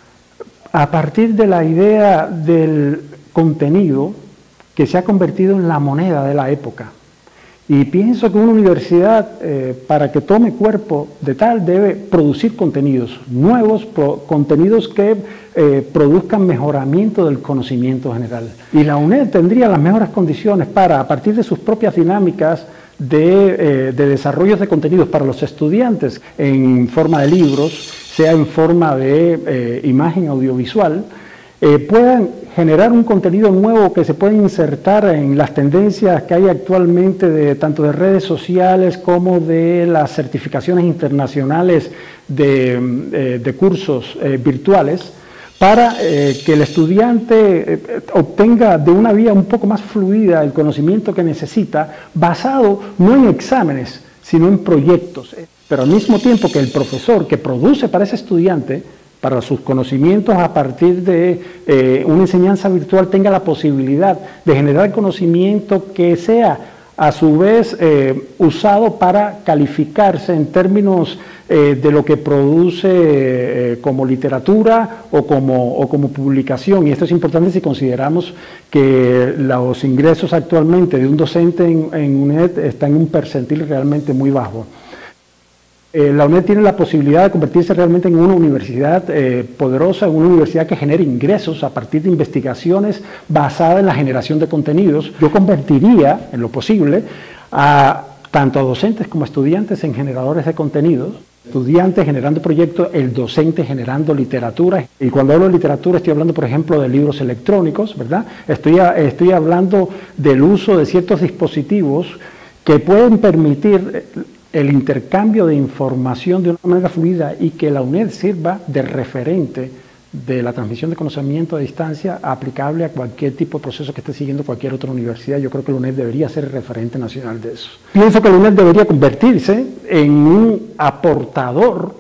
a partir de la idea del contenido que se ha convertido en la moneda de la época. Y pienso que una universidad, para que tome cuerpo de tal, debe producir contenidos nuevos, contenidos que produzcan mejoramiento del conocimiento general. Y la UNED tendría las mejores condiciones para, a partir de sus propias dinámicas de desarrollos de contenidos para los estudiantes en forma de libros, sea en forma de imagen audiovisual, puedan generar un contenido nuevo que se pueda insertar en las tendencias que hay actualmente tanto de redes sociales como de las certificaciones internacionales de cursos virtuales, para que el estudiante obtenga de una vía un poco más fluida el conocimiento que necesita, basado no en exámenes, sino en proyectos. Pero al mismo tiempo que el profesor que produce para ese estudiante, para sus conocimientos a partir de una enseñanza virtual, tenga la posibilidad de generar conocimiento que sea a su vez usado para calificarse en términos de lo que produce como literatura o como publicación. Y esto es importante si consideramos que los ingresos actualmente de un docente en UNED están en un percentil realmente muy bajo. La UNED tiene la posibilidad de convertirse realmente en una universidad poderosa, en una universidad que genere ingresos a partir de investigaciones basadas en la generación de contenidos. Yo convertiría, en lo posible, tanto a docentes como a estudiantes en generadores de contenidos. Estudiantes generando proyectos, el docente generando literatura. Y cuando hablo de literatura estoy hablando, por ejemplo, de libros electrónicos, ¿verdad? Estoy hablando del uso de ciertos dispositivos que pueden permitir el intercambio de información de una manera fluida y que la UNED sirva de referente de la transmisión de conocimiento a distancia aplicable a cualquier tipo de proceso que esté siguiendo cualquier otra universidad. Yo creo que la UNED debería ser el referente nacional de eso. Pienso que la UNED debería convertirse en un aportador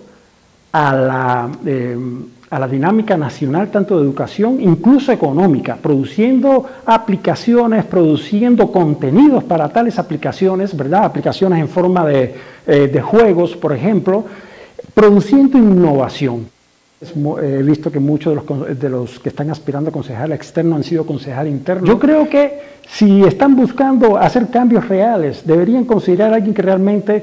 a la dinámica nacional, tanto de educación, incluso económica, produciendo aplicaciones, produciendo contenidos para tales aplicaciones, ¿verdad? Aplicaciones en forma de juegos, por ejemplo, produciendo innovación. He visto que muchos de los que están aspirando a concejal externo han sido concejal interno. Yo creo que si están buscando hacer cambios reales, deberían considerar a alguien que realmente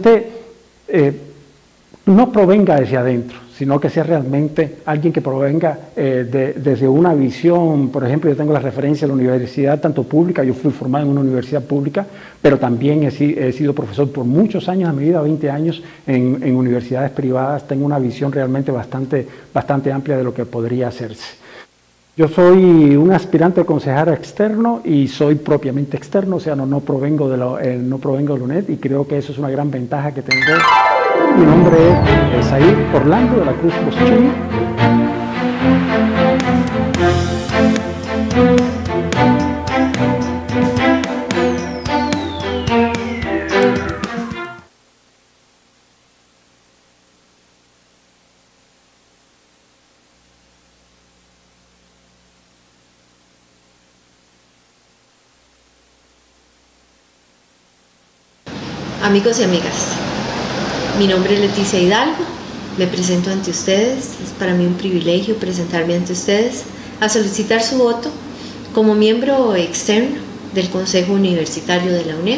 no provenga desde adentro, sino que sea realmente alguien que provenga desde una visión. Por ejemplo, yo tengo la referencia de la universidad, tanto pública, yo fui formado en una universidad pública, pero también he sido profesor por muchos años de mi vida, 20 años, en universidades privadas. Tengo una visión realmente bastante amplia de lo que podría hacerse. Yo soy un aspirante a concejal externo y soy propiamente externo, o sea, no provengo de la UNED, y creo que eso es una gran ventaja que tengo. Mi nombre es Said Orlando de la Cruz Boschini. Amigos y amigas, mi nombre es Leticia Hidalgo, me presento ante ustedes. Es para mí un privilegio presentarme ante ustedes a solicitar su voto como miembro externo del Consejo Universitario de la UNED.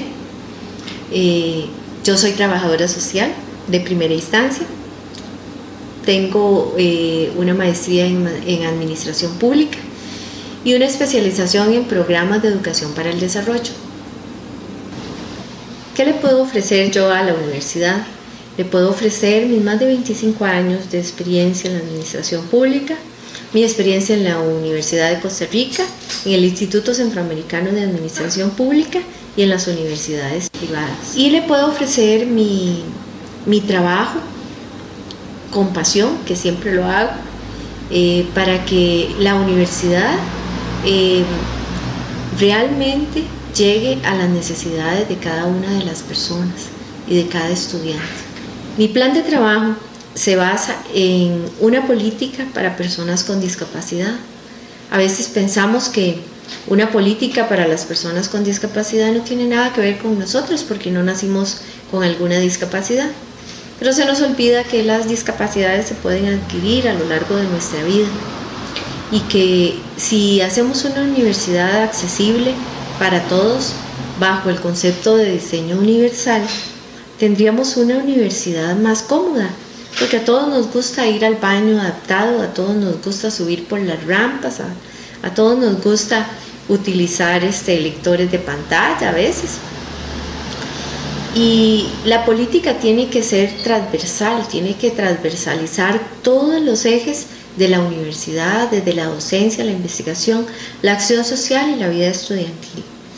Yo soy trabajadora social de primera instancia, tengo una maestría en Administración Pública y una especialización en programas de educación para el desarrollo. ¿Qué le puedo ofrecer yo a la universidad? Le puedo ofrecer mis más de 25 años de experiencia en la administración pública mi experiencia en la Universidad de Costa Rica, en el Instituto Centroamericano de Administración Pública y en las universidades privadas. Y le puedo ofrecer mi trabajo con pasión, que siempre lo hago, para que la universidad realmente llegue a las necesidades de cada una de las personas y de cada estudiante. Mi plan de trabajo se basa en una política para personas con discapacidad. A veces pensamos que una política para las personas con discapacidad no tiene nada que ver con nosotros porque no nacimos con alguna discapacidad, pero se nos olvida que las discapacidades se pueden adquirir a lo largo de nuestra vida y que si hacemos una universidad accesible para todos bajo el concepto de diseño universal, tendríamos una universidad más cómoda, porque a todos nos gusta ir al baño adaptado, a todos nos gusta subir por las rampas, a todos nos gusta utilizar lectores de pantalla a veces. Y la política tiene que ser transversal, tiene que transversalizar todos los ejes de la universidad, desde la docencia, la investigación, la acción social y la vida estudiantil.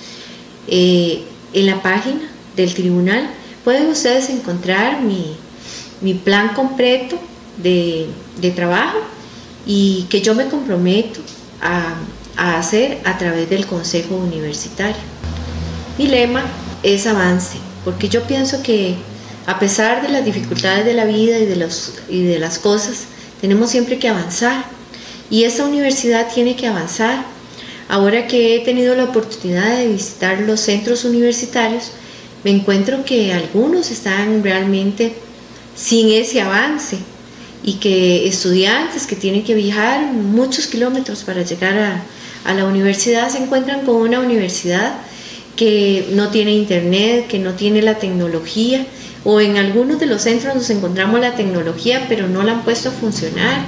En la página del tribunal pueden ustedes encontrar mi plan completo de trabajo y que yo me comprometo a hacer a través del Consejo Universitario. Mi lema es avance, porque yo pienso que a pesar de las dificultades de la vida y de las cosas, tenemos siempre que avanzar y esta universidad tiene que avanzar. Ahora que he tenido la oportunidad de visitar los centros universitarios, me encuentro que algunos están realmente sin ese avance y que estudiantes que tienen que viajar muchos kilómetros para llegar a la universidad se encuentran con una universidad que no tiene internet, que no tiene la tecnología, o en algunos de los centros nos encontramos la tecnología pero no la han puesto a funcionar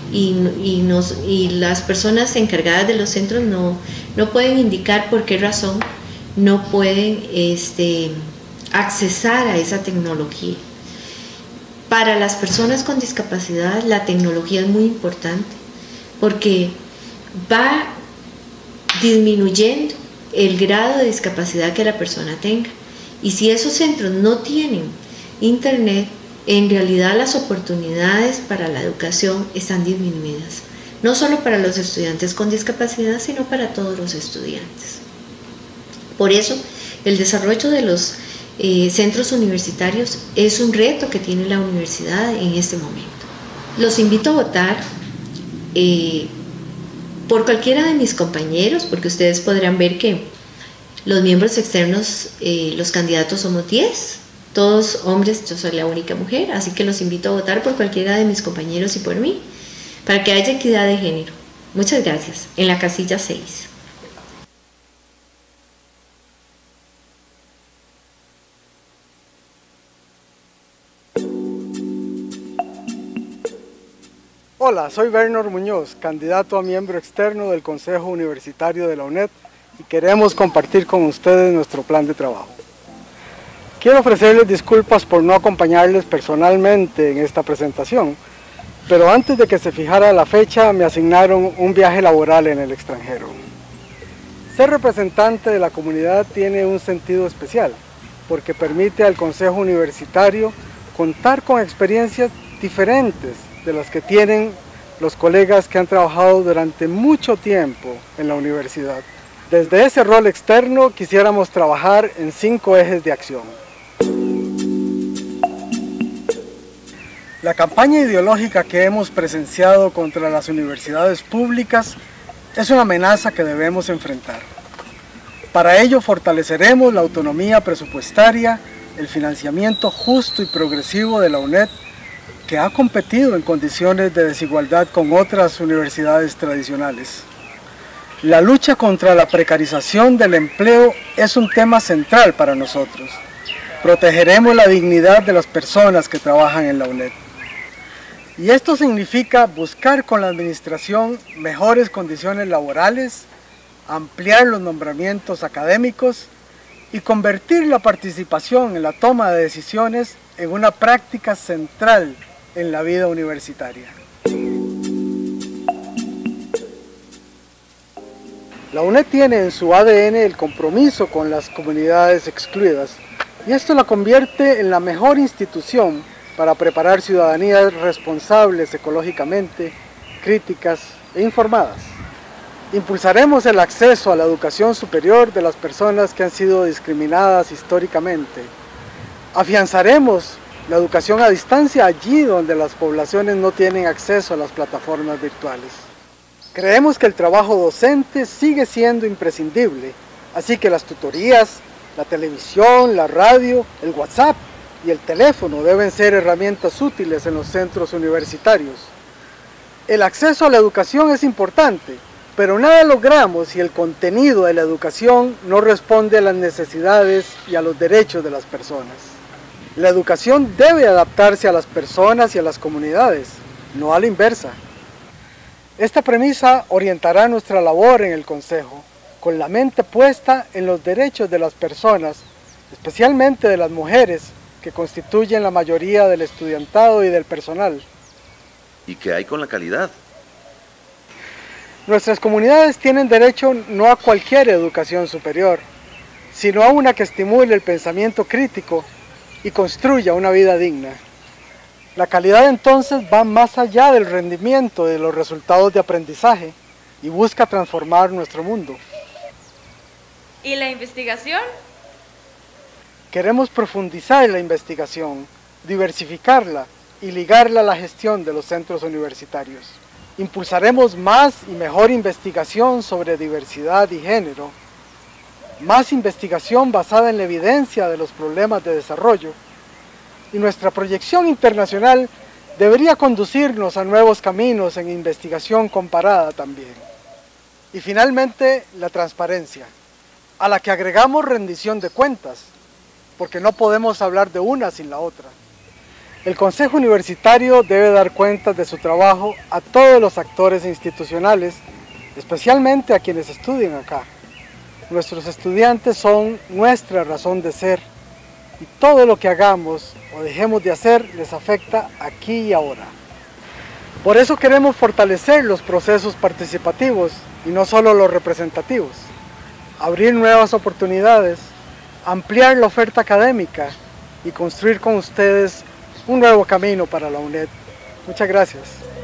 y las personas encargadas de los centros no pueden indicar por qué razón no pueden accesar a esa tecnología. Para las personas con discapacidad la tecnología es muy importante porque va disminuyendo el grado de discapacidad que la persona tenga, y si esos centros no tienen internet, en realidad las oportunidades para la educación están disminuidas, no solo para los estudiantes con discapacidad, sino para todos los estudiantes. Por eso, el desarrollo de los centros universitarios es un reto que tiene la universidad en este momento. Los invito a votar por cualquiera de mis compañeros, porque ustedes podrán ver que los miembros externos, los candidatos somos 10, todos hombres, yo soy la única mujer, así que los invito a votar por cualquiera de mis compañeros y por mí, para que haya equidad de género. Muchas gracias. En la casilla 6. Hola, soy Bernard Muñoz, candidato a miembro externo del Consejo Universitario de la UNED y queremos compartir con ustedes nuestro plan de trabajo. Quiero ofrecerles disculpas por no acompañarles personalmente en esta presentación, pero antes de que se fijara la fecha me asignaron un viaje laboral en el extranjero. Ser representante de la comunidad tiene un sentido especial, porque permite al Consejo Universitario contar con experiencias diferentes de las que tienen los colegas que han trabajado durante mucho tiempo en la universidad. Desde ese rol externo quisiéramos trabajar en 5 ejes de acción. La campaña ideológica que hemos presenciado contra las universidades públicas es una amenaza que debemos enfrentar. Para ello fortaleceremos la autonomía presupuestaria, el financiamiento justo y progresivo de la UNED, que ha competido en condiciones de desigualdad con otras universidades tradicionales. La lucha contra la precarización del empleo es un tema central para nosotros. Protegeremos la dignidad de las personas que trabajan en la UNED. Y esto significa buscar con la administración mejores condiciones laborales, ampliar los nombramientos académicos y convertir la participación en la toma de decisiones en una práctica central en la vida universitaria. La UNED tiene en su ADN el compromiso con las comunidades excluidas y esto la convierte en la mejor institución para preparar ciudadanías responsables ecológicamente, críticas e informadas. Impulsaremos el acceso a la educación superior de las personas que han sido discriminadas históricamente. Afianzaremos la educación a distancia allí donde las poblaciones no tienen acceso a las plataformas virtuales. Creemos que el trabajo docente sigue siendo imprescindible, así que las tutorías, la televisión, la radio, el WhatsApp y el teléfono deben ser herramientas útiles en los centros universitarios. El acceso a la educación es importante, pero nada logramos si el contenido de la educación no responde a las necesidades y a los derechos de las personas. La educación debe adaptarse a las personas y a las comunidades, no a la inversa. Esta premisa orientará nuestra labor en el Consejo, con la mente puesta en los derechos de las personas, especialmente de las mujeres, que constituyen la mayoría del estudiantado y del personal. ¿Y qué hay con la calidad? Nuestras comunidades tienen derecho no a cualquier educación superior, sino a una que estimule el pensamiento crítico y construya una vida digna. La calidad entonces va más allá del rendimiento de los resultados de aprendizaje y busca transformar nuestro mundo. ¿Y la investigación? Queremos profundizar la investigación, diversificarla y ligarla a la gestión de los centros universitarios. Impulsaremos más y mejor investigación sobre diversidad y género, más investigación basada en la evidencia de los problemas de desarrollo, y nuestra proyección internacional debería conducirnos a nuevos caminos en investigación comparada también. Y finalmente, la transparencia, a la que agregamos rendición de cuentas, porque no podemos hablar de una sin la otra. El Consejo Universitario debe dar cuentas de su trabajo a todos los actores institucionales, especialmente a quienes estudian acá. Nuestros estudiantes son nuestra razón de ser y todo lo que hagamos o dejemos de hacer les afecta aquí y ahora. Por eso queremos fortalecer los procesos participativos y no solo los representativos, abrir nuevas oportunidades, ampliar la oferta académica y construir con ustedes un nuevo camino para la UNED. Muchas gracias.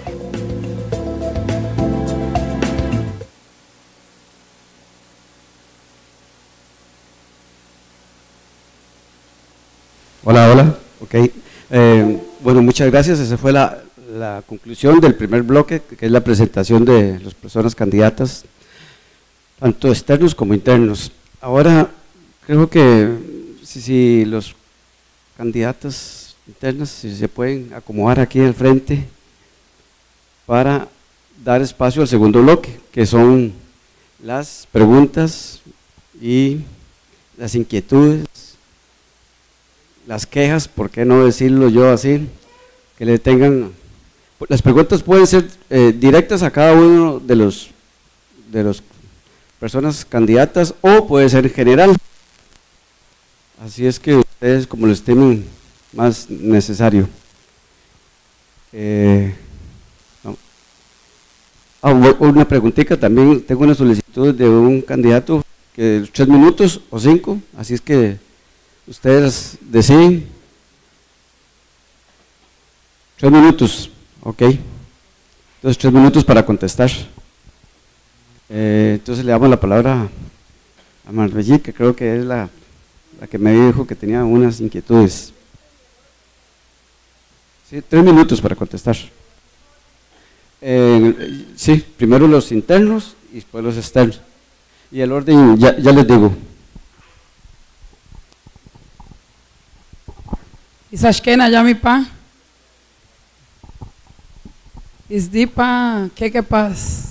Hola, hola. Ok. Bueno, muchas gracias. Esa fue la conclusión del primer bloque, que es la presentación de las personas candidatas, tanto externos como internos. Ahora, creo que si los candidatos internas, si se pueden acomodar aquí al frente para dar espacio al segundo bloque, que son las preguntas y las inquietudes, las quejas, por qué no decirlo yo así, que le tengan. Las preguntas pueden ser directas a cada uno de los personas candidatas o puede ser general, así es que ustedes como lo estimen más necesario. Una preguntita también, tengo una solicitud de un candidato que 3 minutos o 5, así es que ustedes deciden. 3 minutos, ok. Entonces 3 minutos para contestar. Entonces le damos la palabra a Marbellí, que creo que es la que me dijo que tenía unas inquietudes. Sí, 3 minutos para contestar. Sí, primero los internos y después los externos. Y el orden ya les digo. Isashkena Yamipa. Isdipa Kekepas.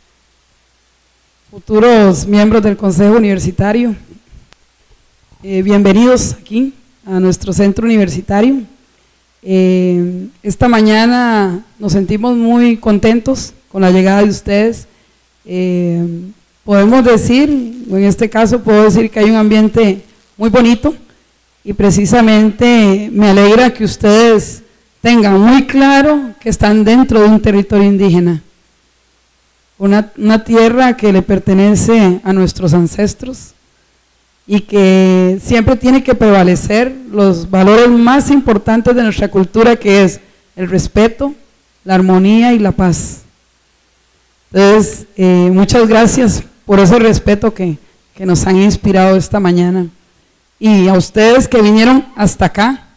Futuros miembros del Consejo Universitario. Bienvenidos aquí a nuestro centro universitario. Esta mañana nos sentimos muy contentos con la llegada de ustedes. Podemos decir, en este caso puedo decir que hay un ambiente muy bonito y precisamente me alegra que ustedes tengan muy claro que están dentro de un territorio indígena. una tierra que le pertenece a nuestros ancestros y que siempre tiene que prevalecer los valores más importantes de nuestra cultura, que es el respeto, la armonía y la paz. Entonces, muchas gracias por ese respeto que nos han inspirado esta mañana. Y a ustedes que vinieron hasta acá,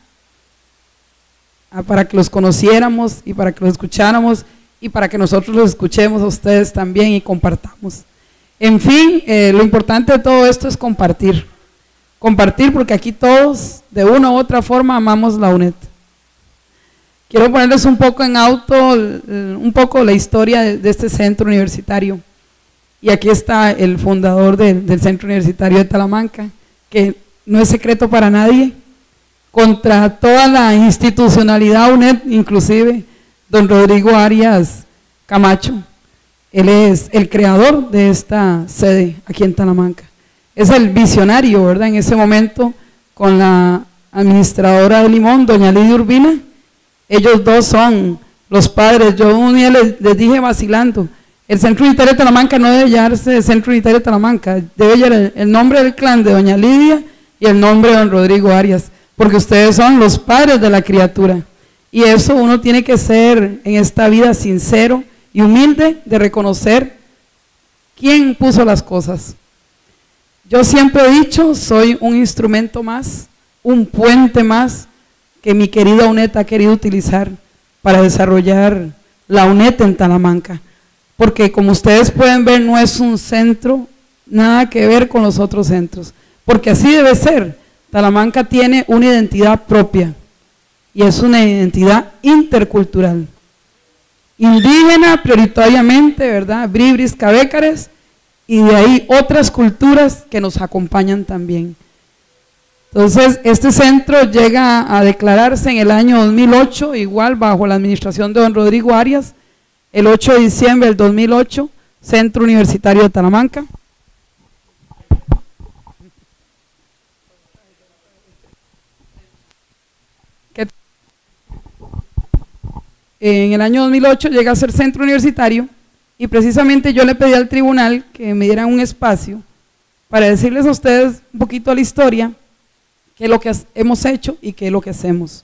para que los conociéramos y para que los escucháramos y para que nosotros los escuchemos a ustedes también y compartamos. En fin, lo importante de todo esto es compartir. Compartir, porque aquí todos, de una u otra forma, amamos la UNED. Quiero ponerles un poco en auto, un poco la historia de este centro universitario. Y aquí está el fundador del Centro Universitario de Talamanca, que no es secreto para nadie, contra toda la institucionalidad UNED, inclusive don Rodrigo Arias Camacho. Él es el creador de esta sede aquí en Talamanca. Es el visionario, ¿verdad? En ese momento, con la administradora de Limón, doña Lidia Urbina. Ellos dos son los padres. Yo un día les dije vacilando, el Centro Unitario de Talamanca no debe llamarse Centro Unitario de Talamanca, debe llevar el nombre del clan de doña Lidia y el nombre de don Rodrigo Arias, porque ustedes son los padres de la criatura. Y eso uno tiene que ser en esta vida sincero y humilde de reconocer quién puso las cosas. Yo siempre he dicho, soy un instrumento más, un puente más que mi querida UNED ha querido utilizar para desarrollar la UNED en Talamanca, porque como ustedes pueden ver no es un centro nada que ver con los otros centros, porque así debe ser. Talamanca tiene una identidad propia y es una identidad intercultural, indígena prioritariamente, ¿verdad? Bribris, cabécares, y de ahí otras culturas que nos acompañan también. Entonces, este centro llega a declararse en el año 2008, igual bajo la administración de don Rodrigo Arias, el 8 de diciembre del 2008, Centro Universitario de Talamanca. En el año 2008 llega a ser centro universitario y precisamente yo le pedí al tribunal que me dieran un espacio para decirles a ustedes un poquito la historia, qué es lo que hemos hecho y qué es lo que hacemos.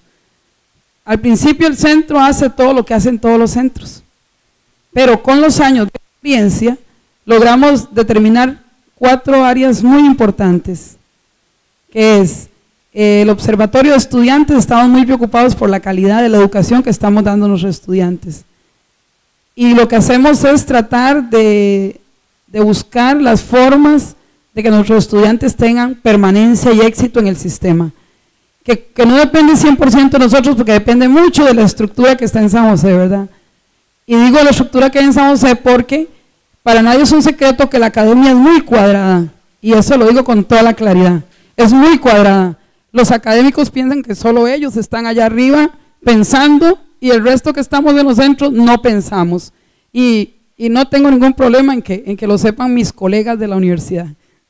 Al principio el centro hace todo lo que hacen todos los centros, pero con los años de experiencia logramos determinar 4 áreas muy importantes, que es el observatorio de estudiantes. Estamos muy preocupados por la calidad de la educación que estamos dando a nuestros estudiantes. Y lo que hacemos es tratar de buscar las formas de que nuestros estudiantes tengan permanencia y éxito en el sistema. Que no depende 100% de nosotros, porque depende mucho de la estructura que está en San José, ¿verdad? Y digo la estructura que hay en San José porque para nadie es un secreto que la academia es muy cuadrada. Y eso lo digo con toda la claridad. Es muy cuadrada. Los académicos piensan que solo ellos están allá arriba pensando y el resto que estamos en los centros no pensamos. Y no tengo ningún problema en que lo sepan mis colegas de la universidad.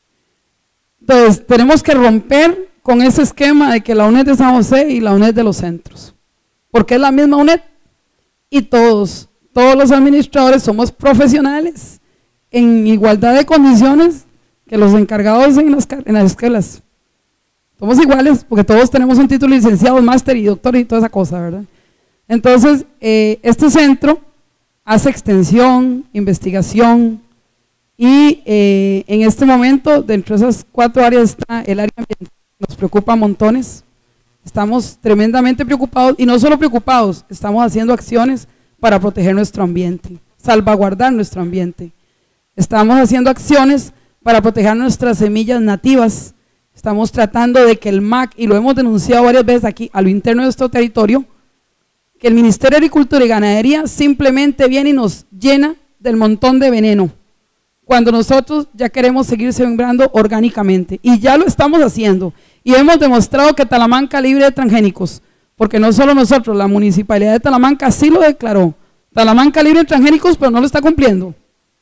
Entonces, tenemos que romper con ese esquema de que la UNED de San José y la UNED de los centros, porque es la misma UNED y todos los administradores somos profesionales en igualdad de condiciones que los encargados en las escuelas. Somos iguales porque todos tenemos un título de licenciado, máster y doctor y toda esa cosa, ¿verdad? Entonces, este centro hace extensión, investigación y en este momento, dentro de esas 4 áreas está el área ambiental, nos preocupa montones. Estamos tremendamente preocupados y no solo preocupados, estamos haciendo acciones para proteger nuestro ambiente, salvaguardar nuestro ambiente. Estamos haciendo acciones para proteger nuestras semillas nativas. Estamos tratando de que el MAC, y lo hemos denunciado varias veces aquí a lo interno de nuestro territorio, que el Ministerio de Agricultura y Ganadería simplemente viene y nos llena del montón de veneno, cuando nosotros ya queremos seguir sembrando orgánicamente, y ya lo estamos haciendo, y hemos demostrado que Talamanca libre de transgénicos, porque no solo nosotros, la Municipalidad de Talamanca sí lo declaró, Talamanca libre de transgénicos, pero no lo está cumpliendo.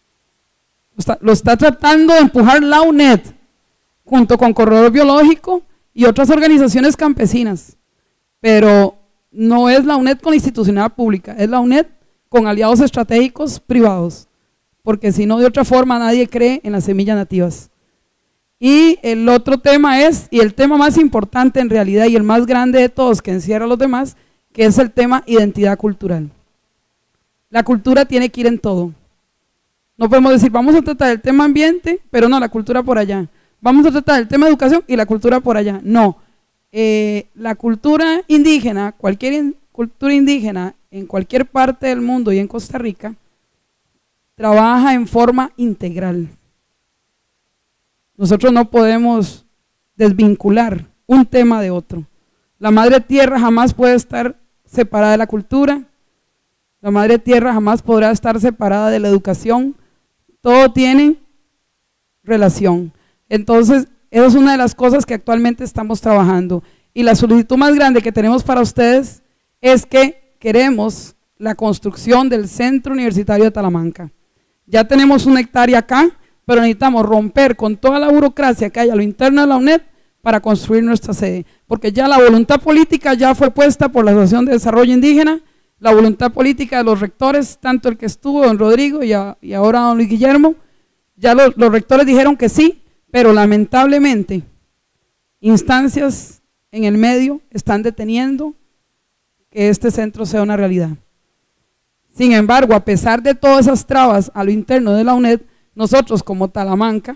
Lo está tratando de empujar la UNED, junto con Corredor Biológico y otras organizaciones campesinas, pero no es la UNED con la institucionalidad pública, es la UNED con aliados estratégicos privados. porque si no, de otra forma nadie cree en las semillas nativas. Y el otro tema es, y el tema más importante en realidad y el más grande de todos que encierra a los demás, que es el tema identidad cultural. La cultura tiene que ir en todo. No podemos decir, vamos a tratar el tema ambiente, pero no, la cultura por allá. Vamos a tratar el tema educación y la cultura por allá. No, la cultura indígena, cualquier cultura indígena en cualquier parte del mundo y en Costa Rica, trabaja en forma integral. Nosotros no podemos desvincular un tema de otro. La madre tierra jamás puede estar separada de la cultura, la madre tierra jamás podrá estar separada de la educación, todo tiene relación. Entonces, esa es una de las cosas que actualmente estamos trabajando. Y la solicitud más grande que tenemos para ustedes es que queremos la construcción del Centro Universitario de Talamanca. Ya tenemos 1 hectárea acá, pero necesitamos romper con toda la burocracia que hay a lo interno de la UNED para construir nuestra sede, porque ya la voluntad política ya fue puesta por la Asociación de Desarrollo Indígena, la voluntad política de los rectores, tanto el que estuvo, don Rodrigo, y ahora don Luis Guillermo, ya los rectores dijeron que sí, pero lamentablemente instancias en el medio están deteniendo que este centro sea una realidad. Sin embargo, a pesar de todas esas trabas a lo interno de la UNED, nosotros como Talamanca,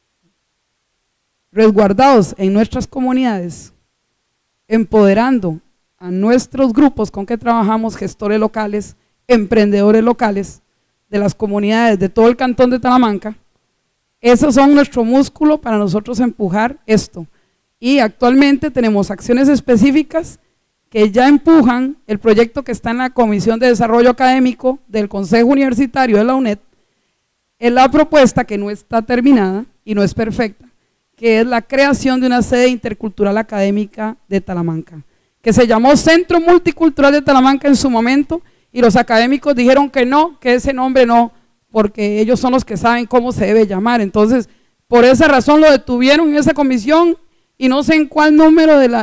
resguardados en nuestras comunidades, empoderando a nuestros grupos con que trabajamos, gestores locales, emprendedores locales de las comunidades de todo el cantón de Talamanca, esos son nuestro músculo para nosotros empujar esto. Y actualmente tenemos acciones específicas que ya empujan el proyecto que está en la Comisión de Desarrollo Académico del Consejo Universitario de la UNED, es la propuesta que no está terminada y no es perfecta, que es la creación de una sede intercultural académica de Talamanca, que se llamó Centro Multicultural de Talamanca en su momento, y los académicos dijeron que no, que ese nombre no, porque ellos son los que saben cómo se debe llamar. Entonces, por esa razón lo detuvieron en esa comisión, y no sé en cuál número de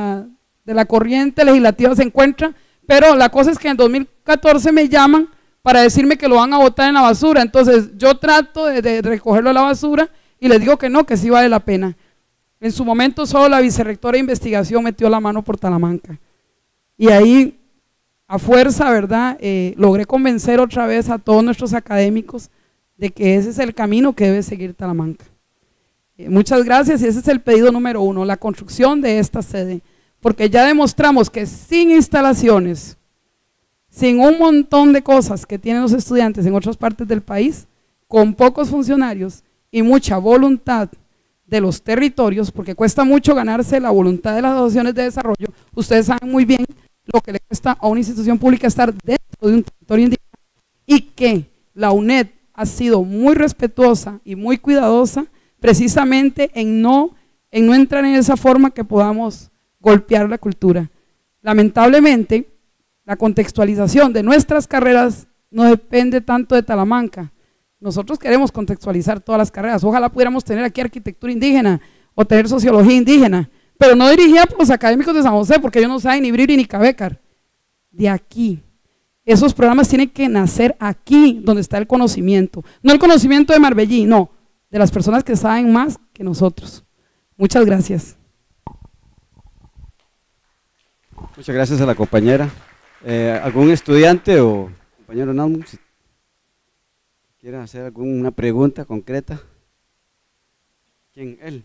la corriente legislativa se encuentra, pero la cosa es que en 2014 me llaman para decirme que lo van a botar en la basura. Entonces yo trato de recogerlo de la basura y les digo que no, que sí vale la pena. En su momento solo la vicerrectora de investigación metió la mano por Talamanca, y ahí a fuerza, ¿verdad? Logré convencer otra vez a todos nuestros académicos de que ese es el camino que debe seguir Talamanca. Muchas gracias, y ese es el pedido número 1, la construcción de esta sede, porque ya demostramos que sin instalaciones, sin un montón de cosas que tienen los estudiantes en otras partes del país, con pocos funcionarios y mucha voluntad de los territorios, porque cuesta mucho ganarse la voluntad de las asociaciones de desarrollo. Ustedes saben muy bien lo que le cuesta a una institución pública estar dentro de un territorio indígena, y que la UNED ha sido muy respetuosa y muy cuidadosa precisamente en no entrar en esa forma que podamos golpear la cultura. Lamentablemente, la contextualización de nuestras carreras no depende tanto de Talamanca. Nosotros queremos contextualizar todas las carreras. Ojalá pudiéramos tener aquí arquitectura indígena o tener sociología indígena, pero no dirigida por los académicos de San José, porque ellos no saben ni Bribri ni Cabécar. De aquí. Esos programas tienen que nacer aquí, donde está el conocimiento. No el conocimiento de Marbellí, no, de las personas que saben más que nosotros. Muchas gracias. Muchas gracias a la compañera. ¿Algún estudiante o compañero Nalmo, si quiera hacer alguna pregunta concreta? ¿Quién? Él.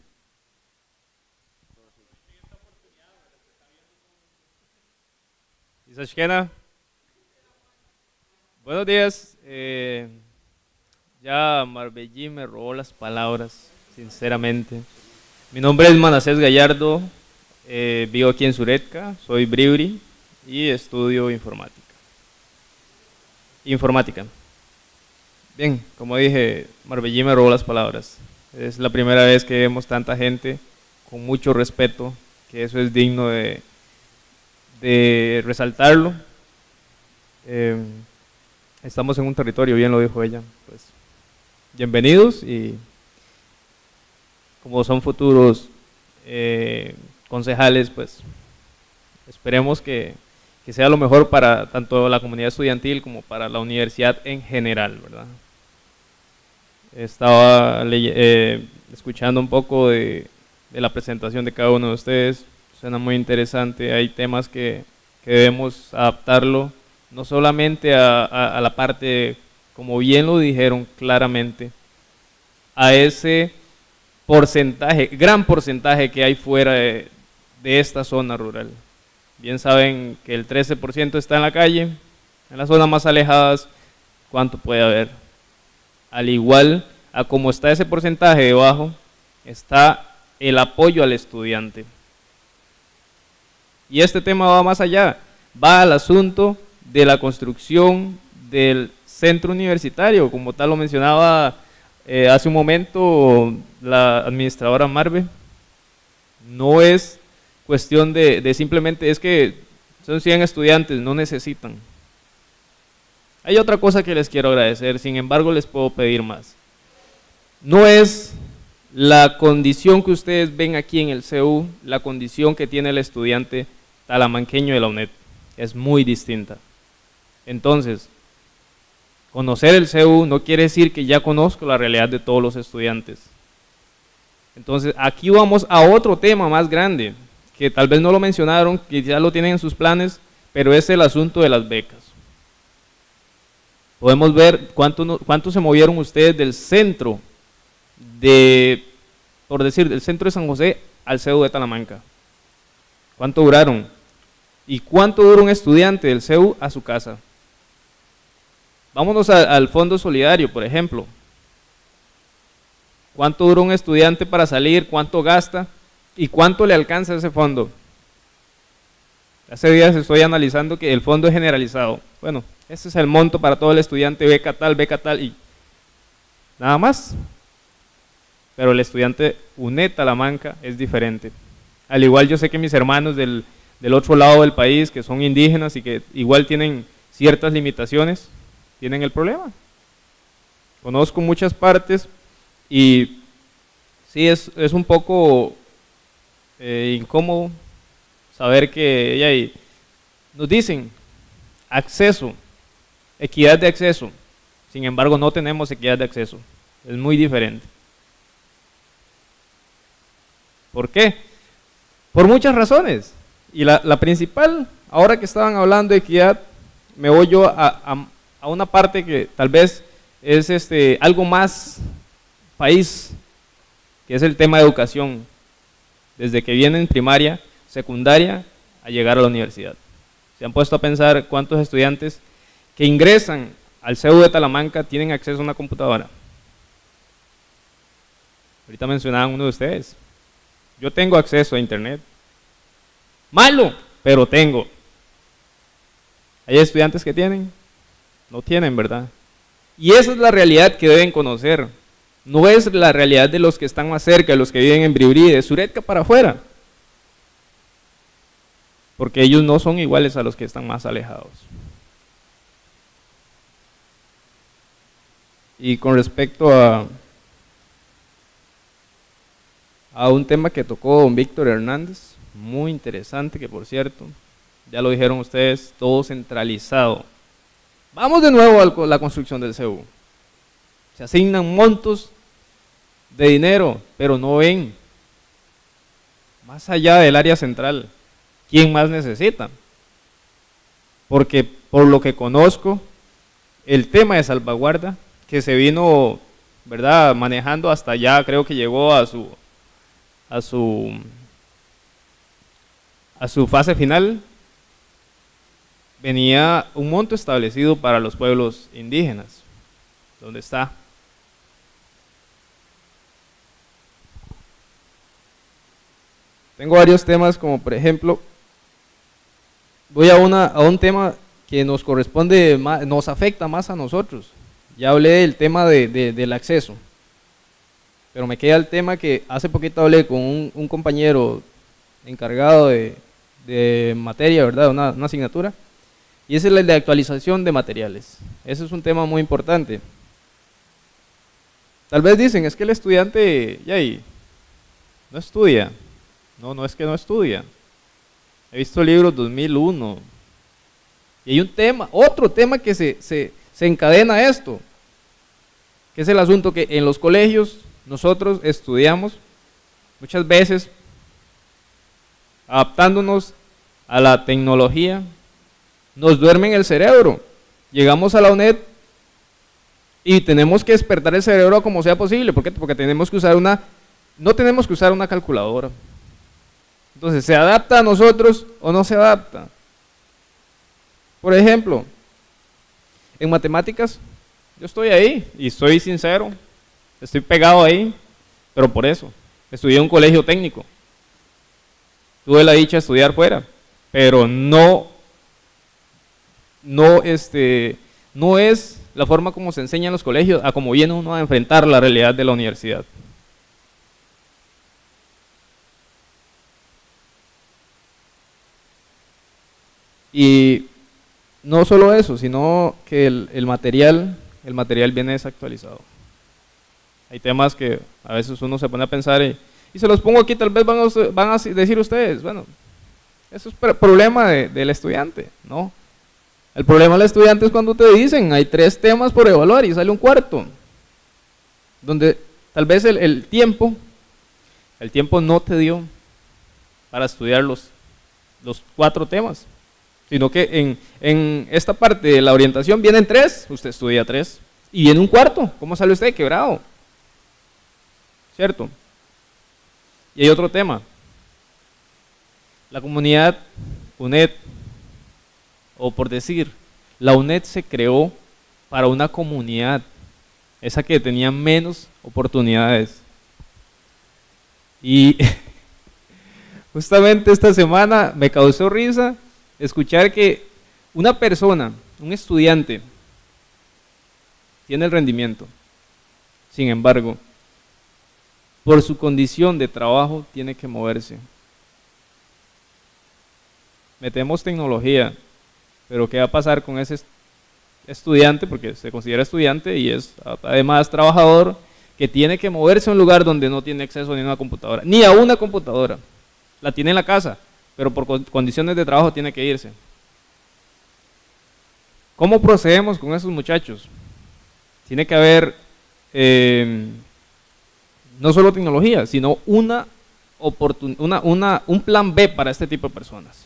Isashkena. Buenos días. Ya Marbellí me robó las palabras, sinceramente. Mi nombre es Manasés Gallardo, vivo aquí en Suretka, soy Bribri y estudio informática. Bien, como dije, Marbellí me robó las palabras. Es la primera vez que vemos tanta gente con mucho respeto, que eso es digno de resaltarlo. Estamos en un territorio, bien lo dijo ella, pues bienvenidos, y como son futuros concejales, pues esperemos que sea lo mejor para tanto la comunidad estudiantil como para la universidad en general, ¿verdad? Estaba escuchando un poco de la presentación de cada uno de ustedes. Suena muy interesante. Hay temas que debemos adaptarlo, no solamente a la parte, como bien lo dijeron claramente, a ese porcentaje, gran porcentaje que hay fuera de esta zona rural. Bien saben que el 13% está en la calle, en las zonas más alejadas, ¿cuánto puede haber? Al igual a como está ese porcentaje debajo, está el apoyo al estudiante. Y este tema va más allá, va al asunto de la construcción del centro universitario, como tal lo mencionaba hace un momento la administradora Marve. No es cuestión de simplemente, es que son 100 estudiantes, no necesitan. Hay otra cosa que les quiero agradecer, sin embargo les puedo pedir más. No es la condición que ustedes ven aquí en el CEU, la condición que tiene el estudiante talamanqueño de la UNED, es muy distinta. Entonces, conocer el CEU no quiere decir que ya conozco la realidad de todos los estudiantes. Entonces, aquí vamos a otro tema más grande, que tal vez no lo mencionaron, que ya lo tienen en sus planes, pero es el asunto de las becas. Podemos ver cuánto se movieron ustedes del centro por decir, del centro de San José al CEU de Talamanca. ¿Cuánto duraron? ¿Y cuánto dura un estudiante del CEU a su casa? Vámonos al Fondo Solidario, por ejemplo. ¿Cuánto dura un estudiante para salir? ¿Cuánto gasta? ¿Y cuánto le alcanza ese fondo? Hace días estoy analizando que el fondo es generalizado. Bueno, ese es el monto para todo el estudiante, beca tal y nada más. Pero el estudiante UNED Talamanca es diferente. Al igual yo sé que mis hermanos del otro lado del país, que son indígenas y que igual tienen ciertas limitaciones, tienen el problema. Conozco muchas partes y sí es un poco incómodo saber que nos dicen acceso, equidad de acceso, sin embargo no tenemos equidad de acceso, es muy diferente. ¿Por qué? Por muchas razones, y la principal, ahora que estaban hablando de equidad, me voy yo a una parte que tal vez es algo más país, que es el tema de educación, desde que vienen primaria, secundaria, a llegar a la universidad. ¿Se han puesto a pensar cuántos estudiantes que ingresan al CEU de Talamanca tienen acceso a una computadora? Ahorita mencionaban uno de ustedes. Yo tengo acceso a internet. Malo, pero tengo. ¿Hay estudiantes que tienen? No tienen, ¿verdad? Y esa es la realidad que deben conocer. No es la realidad de los que están más cerca, de los que viven en Bribri, de Suretka para afuera. Porque ellos no son iguales a los que están más alejados. Y con respecto a un tema que tocó don Víctor Hernández, muy interesante, que por cierto, ya lo dijeron ustedes, todo centralizado. Vamos de nuevo a la construcción del CEU. Se asignan montos de dinero, pero no ven más allá del área central quién más necesita. Porque por lo que conozco, el tema de salvaguarda que se vino, ¿verdad?, manejando hasta allá, creo que llegó a su fase final, venía un monto establecido para los pueblos indígenas. ¿Dónde está? Tengo varios temas, como por ejemplo, voy a un tema que nos corresponde, nos afecta más a nosotros. Ya hablé del tema del acceso, pero me queda el tema que hace poquito hablé con un compañero encargado de materia, ¿verdad?, una asignatura, y esa es la de actualización de materiales. Ese es un tema muy importante. Tal vez dicen, es que el estudiante no estudia. No es que no estudia. He visto libros 2001. Y hay otro tema que se encadena a esto. que es el asunto que en los colegios nosotros estudiamos muchas veces adaptándonos a la tecnología, nos duermen el cerebro. Llegamos a la UNED y tenemos que despertar el cerebro como sea posible. ¿Por qué? Porque tenemos que usar no tenemos que usar una calculadora. Entonces, ¿se adapta a nosotros o no se adapta? Por ejemplo, en matemáticas, yo estoy ahí y soy sincero, estoy pegado ahí, pero por eso, estudié en un colegio técnico. Tuve la dicha de estudiar fuera, pero no es la forma como se enseña en los colegios, a cómo viene uno a enfrentar la realidad de la universidad. Y no solo eso, sino que el material viene desactualizado. Hay temas que a veces uno se pone a pensar y se los pongo aquí, tal vez van a decir ustedes, bueno, eso es problema del estudiante, ¿no? El problema del estudiante es cuando te dicen, hay 3 temas por evaluar y sale un cuarto, donde tal vez el tiempo no te dio para estudiar los 4 temas, sino que en esta parte de la orientación vienen 3, usted estudia 3, y viene un cuarto, ¿cómo sale usted? Quebrado, ¿cierto? Y hay otro tema, la comunidad UNED, o por decir, la UNED se creó para una comunidad, esa que tenía menos oportunidades. Y justamente esta semana me causó risa escuchar que una persona, un estudiante, tiene el rendimiento, sin embargo, por su condición de trabajo tiene que moverse. Metemos tecnología, pero ¿qué va a pasar con ese estudiante? Porque se considera estudiante y es además trabajador, que tiene que moverse a un lugar donde no tiene acceso ni a una computadora, ni a una computadora, la tiene en la casa, pero por condiciones de trabajo tiene que irse. ¿Cómo procedemos con esos muchachos? Tiene que haber no solo tecnología, sino un plan B para este tipo de personas.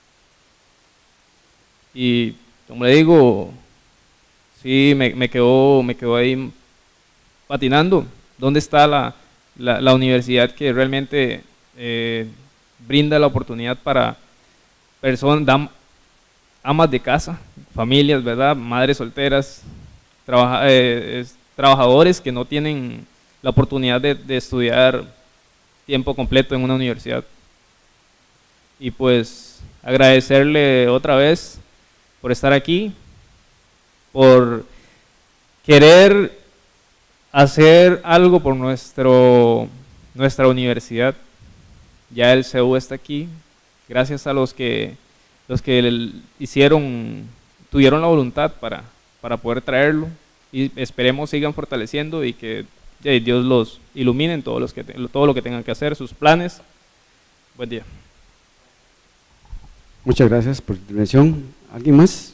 Y como le digo, sí, me quedó ahí patinando. ¿Dónde está la universidad que realmente brinda la oportunidad para personas, amas de casa, familias, ¿verdad? Madres solteras, trabajadores que no tienen la oportunidad de estudiar tiempo completo en una universidad? Y pues agradecerle otra vez por estar aquí, por querer hacer algo por nuestra universidad. Ya el CEU está aquí, gracias a los que tuvieron la voluntad para poder traerlo, y esperemos sigan fortaleciendo y que Dios los ilumine en todo lo que tengan que hacer, sus planes. Buen día. Muchas gracias por tu intervención. ¿Alguien más?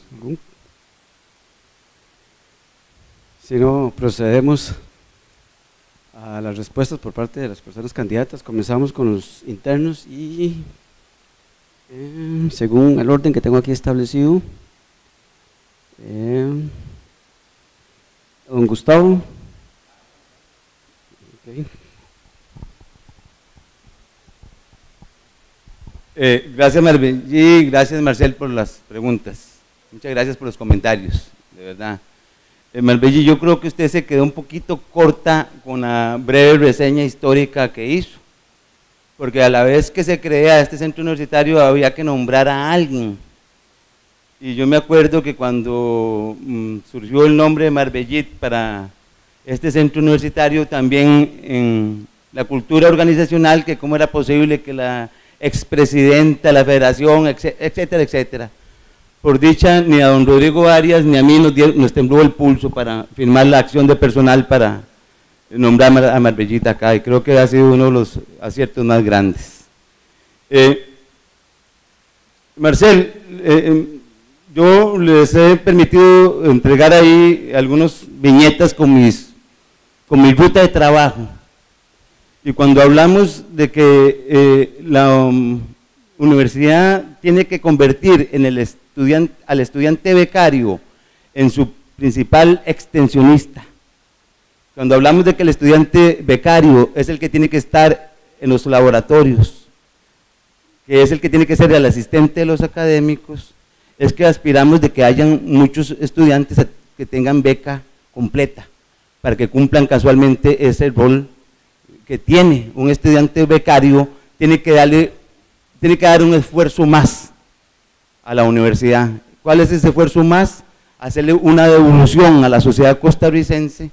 Si no, procedemos a las respuestas por parte de las personas candidatas. Comenzamos con los internos y según el orden que tengo aquí establecido, don Gustavo. Okay. Gracias Marvin y gracias Marcel por las preguntas. Muchas gracias por los comentarios, de verdad. Marbelli, yo creo que usted se quedó un poquito corta con la breve reseña histórica que hizo, porque a la vez que se crea este centro universitario había que nombrar a alguien. Y yo me acuerdo que cuando surgió el nombre de Marbelli para este centro universitario, también en la cultura organizacional, que cómo era posible que la expresidenta de la federación, etcétera, etcétera. Por dicha, ni a don Rodrigo Arias ni a mí nos tembló el pulso para firmar la acción de personal para nombrar a Marbelli acá, y creo que ha sido uno de los aciertos más grandes. Marcel, yo les he permitido entregar ahí algunas viñetas con mis con mi ruta de trabajo. Y cuando hablamos de que la universidad tiene que convertir en al estudiante becario en su principal extensionista, cuando hablamos de que el estudiante becario es el que tiene que estar en los laboratorios, que es el que tiene que ser el asistente de los académicos, es que aspiramos de que hayan muchos estudiantes que tengan beca completa, para que cumplan casualmente ese rol que tiene un estudiante becario. Tiene que dar un esfuerzo más a la universidad. ¿Cuál es ese esfuerzo más? Hacerle una devolución a la sociedad costarricense,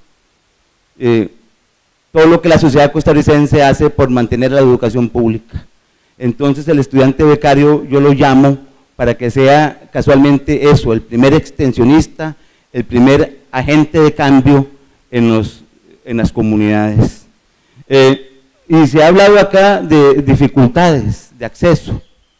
todo lo que la sociedad costarricense hace por mantener la educación pública. Entonces el estudiante becario yo lo llamo para que sea casualmente eso, el primer extensionista, el primer agente de cambio en las comunidades. Y se ha hablado acá de dificultades de acceso.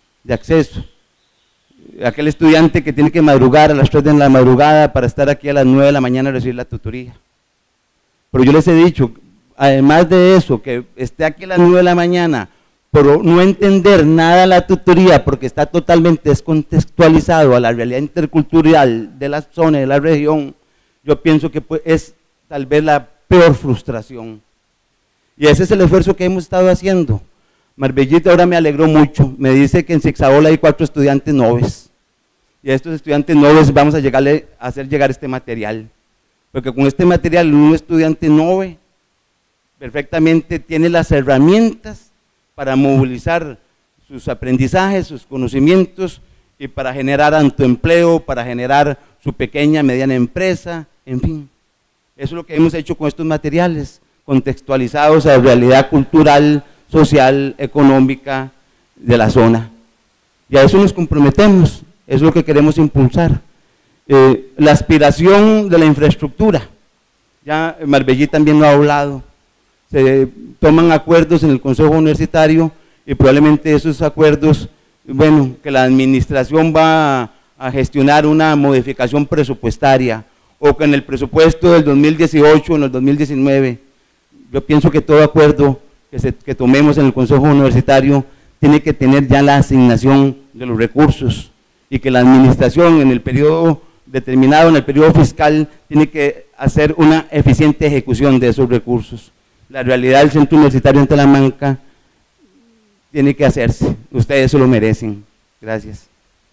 Aquel estudiante que tiene que madrugar a las 3 de la madrugada para estar aquí a las 9 de la mañana a recibir la tutoría. Pero yo les he dicho, además de eso, que esté aquí a las 9 de la mañana, pero no entender nada de la tutoría porque está totalmente descontextualizado a la realidad intercultural de la zona, de la región, yo pienso que es tal vez la peor frustración. Y ese es el esfuerzo que hemos estado haciendo. Marbellita ahora me alegró mucho, me dice que en Sixaola hay 4 estudiantes noves, y a estos estudiantes noves vamos a hacer llegar este material, porque con este material un estudiante nove perfectamente tiene las herramientas para movilizar sus aprendizajes, sus conocimientos, y para generar tanto empleo, para generar su pequeña, mediana empresa, en fin. Eso es lo que hemos hecho con estos materiales, contextualizados a la realidad cultural, social, económica de la zona. Y a eso nos comprometemos, es lo que queremos impulsar. La aspiración de la infraestructura, ya Marbellí también lo ha hablado, se toman acuerdos en el Consejo Universitario y probablemente esos acuerdos, bueno, que la administración va a gestionar una modificación presupuestaria, o que en el presupuesto del 2018 o en el 2019, yo pienso que todo acuerdo que tomemos en el Consejo Universitario tiene que tener ya la asignación de los recursos, y que la administración en el periodo determinado, en el periodo fiscal, tiene que hacer una eficiente ejecución de esos recursos. La realidad del Centro Universitario en Talamanca tiene que hacerse, ustedes se lo merecen. Gracias.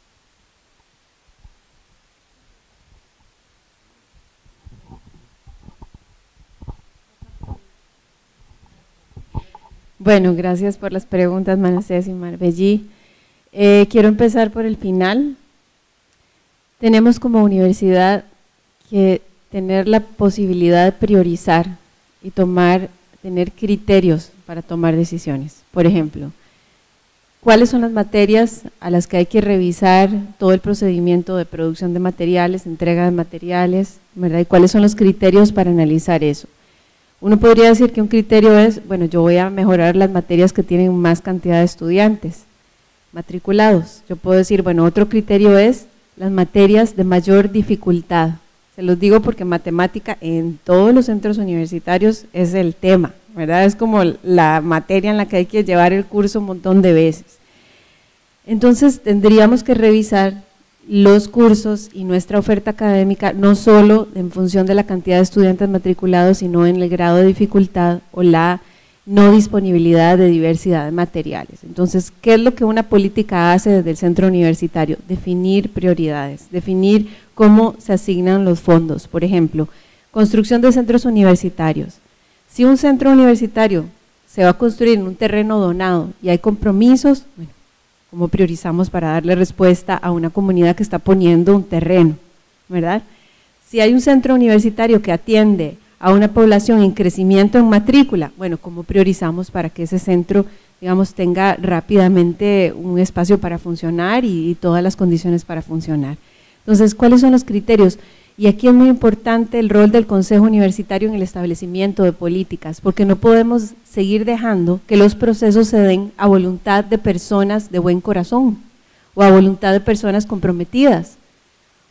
Bueno, gracias por las preguntas, Manasés y Marbellí. Quiero empezar por el final. Tenemos como universidad que tener la posibilidad de priorizar y tener criterios para tomar decisiones. Por ejemplo, ¿cuáles son las materias a las que hay que revisar todo el procedimiento de producción de materiales, entrega de materiales, ¿verdad? ¿Y cuáles son los criterios para analizar eso? Uno podría decir que un criterio es, bueno, yo voy a mejorar las materias que tienen más cantidad de estudiantes matriculados. Yo puedo decir, bueno, otro criterio es las materias de mayor dificultad. Se los digo porque matemática en todos los centros universitarios es el tema, ¿verdad? Es como la materia en la que hay que llevar el curso un montón de veces. Entonces tendríamos que revisar los cursos y nuestra oferta académica no solo en función de la cantidad de estudiantes matriculados, sino en el grado de dificultad o la no disponibilidad de diversidad de materiales. Entonces, ¿qué es lo que una política hace desde el centro universitario? Definir prioridades, definir cómo se asignan los fondos. Por ejemplo, construcción de centros universitarios. Si un centro universitario se va a construir en un terreno donado y hay compromisos, bueno, ¿cómo priorizamos para darle respuesta a una comunidad que está poniendo un terreno, ¿verdad? Si hay un centro universitario que atiende a una población en crecimiento en matrícula, bueno, ¿cómo priorizamos para que ese centro, digamos, tenga rápidamente un espacio para funcionar y todas las condiciones para funcionar? Entonces, ¿cuáles son los criterios? Y aquí es muy importante el rol del Consejo Universitario en el establecimiento de políticas, porque no podemos seguir dejando que los procesos se den a voluntad de personas de buen corazón o a voluntad de personas comprometidas,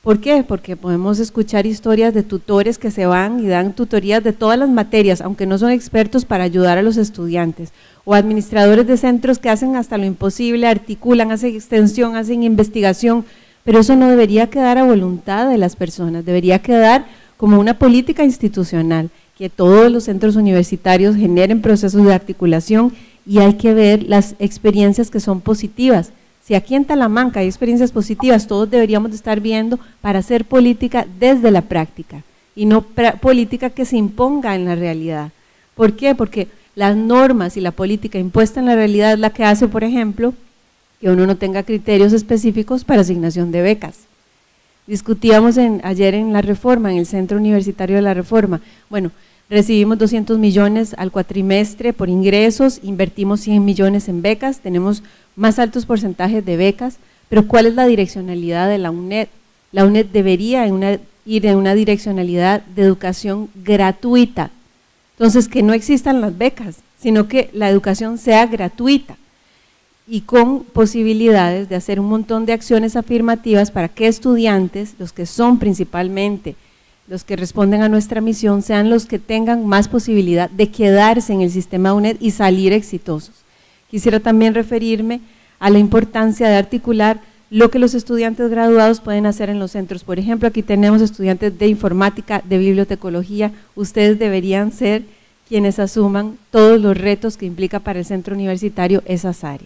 ¿Por qué? Porque podemos escuchar historias de tutores que se van y dan tutorías de todas las materias, aunque no son expertos, para ayudar a los estudiantes, o administradores de centros que hacen hasta lo imposible, articulan, hacen extensión, hacen investigación, pero eso no debería quedar a voluntad de las personas, debería quedar como una política institucional, que todos los centros universitarios generen procesos de articulación, y hay que ver las experiencias que son positivas. Si aquí en Talamanca hay experiencias positivas, todos deberíamos de estar viendo para hacer política desde la práctica y no política que se imponga en la realidad. ¿Por qué? Porque las normas y la política impuesta en la realidad es la que hace, por ejemplo, que uno no tenga criterios específicos para asignación de becas. Discutíamos ayer en la Reforma, en el Centro Universitario de la Reforma. Bueno, recibimos 200 millones al cuatrimestre por ingresos, invertimos 100 millones en becas, tenemos más altos porcentajes de becas, pero ¿cuál es la direccionalidad de la UNED? La UNED debería ir en una direccionalidad de educación gratuita, entonces que no existan las becas, sino que la educación sea gratuita y con posibilidades de hacer un montón de acciones afirmativas para que estudiantes, los que son principalmente los que responden a nuestra misión, sean los que tengan más posibilidad de quedarse en el sistema UNED y salir exitosos. Quisiera también referirme a la importancia de articular lo que los estudiantes graduados pueden hacer en los centros. Por ejemplo, aquí tenemos estudiantes de informática, de bibliotecología, ustedes deberían ser quienes asuman todos los retos que implica para el centro universitario esas áreas.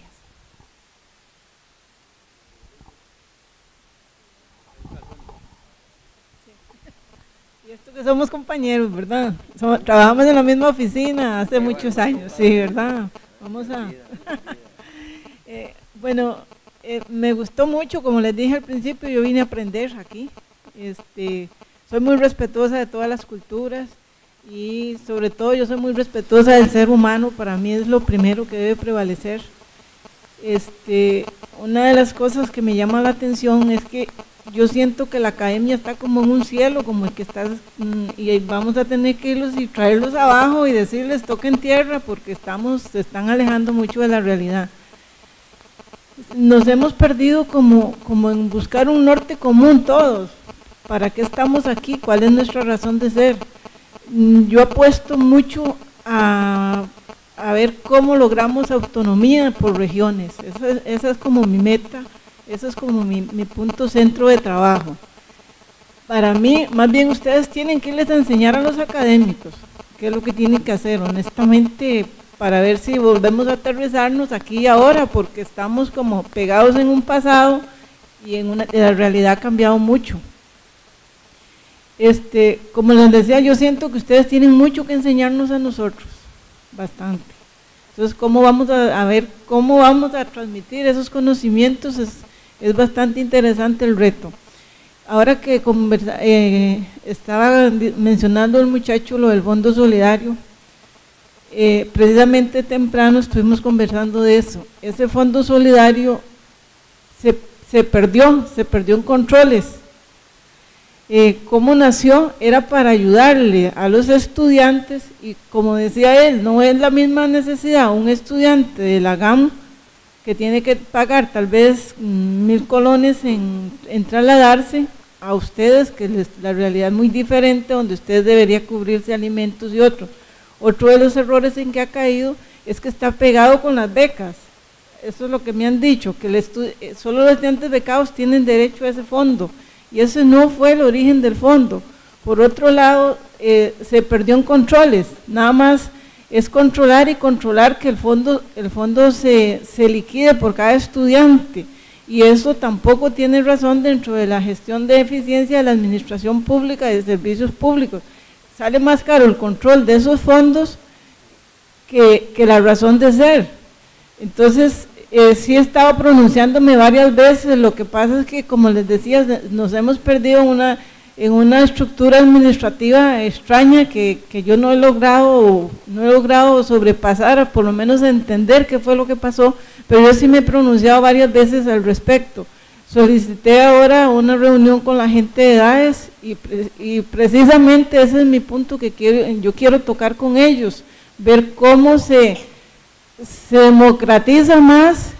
Y esto que somos compañeros, ¿verdad? Trabajamos en la misma oficina hace muchos años, sí, ¿verdad? Vamos a… bueno, me gustó mucho, como les dije al principio, yo vine a aprender aquí. Soy muy respetuosa de todas las culturas y sobre todo yo soy muy respetuosa del ser humano, para mí es lo primero que debe prevalecer. Una de las cosas que me llama la atención es que yo siento que la academia está como en un cielo, como el que estás, y vamos a tener que irlos y traerlos abajo y decirles toquen tierra porque se están alejando mucho de la realidad. Nos hemos perdido como en buscar un norte común todos. ¿Para qué estamos aquí? ¿Cuál es nuestra razón de ser? Yo apuesto mucho a ver cómo logramos autonomía por regiones. Esa es como mi meta. Eso es como mi punto centro de trabajo. Para mí, más bien ustedes tienen que irles a enseñar a los académicos qué es lo que tienen que hacer, honestamente, para ver si volvemos a aterrizarnos aquí y ahora, porque estamos como pegados en un pasado y la realidad ha cambiado mucho. Como les decía, yo siento que ustedes tienen mucho que enseñarnos a nosotros, bastante. Entonces, ¿cómo vamos a ver cómo vamos a transmitir esos conocimientos? Es bastante interesante el reto. Ahora que estaba mencionando el muchacho lo del Fondo Solidario, precisamente temprano estuvimos conversando de eso. Ese Fondo Solidario se perdió en controles. ¿Cómo nació? Era para ayudarle a los estudiantes y como decía él, no es la misma necesidad un estudiante de la GAM que tiene que pagar tal vez 1.000 colones en trasladarse a ustedes, que la realidad es muy diferente, donde ustedes deberían cubrirse alimentos y otros. Otro de los errores en que ha caído es que está pegado con las becas. Eso es lo que me han dicho, que solo los estudiantes becados tienen derecho a ese fondo, y ese no fue el origen del fondo. Por otro lado, se perdió en controles, nada más es controlar y controlar que el fondo se liquide por cada estudiante, y eso tampoco tiene razón dentro de la gestión de eficiencia de la administración pública y de servicios públicos. Sale más caro el control de esos fondos que la razón de ser. Entonces, sí he estado pronunciándome varias veces, lo que pasa es que, como les decía, nos hemos perdido en una estructura administrativa extraña que yo no he logrado sobrepasar, por lo menos entender qué fue lo que pasó, pero yo sí me he pronunciado varias veces al respecto. Solicité ahora una reunión con la gente de edades y precisamente ese es mi punto que yo quiero tocar con ellos, ver cómo se democratiza más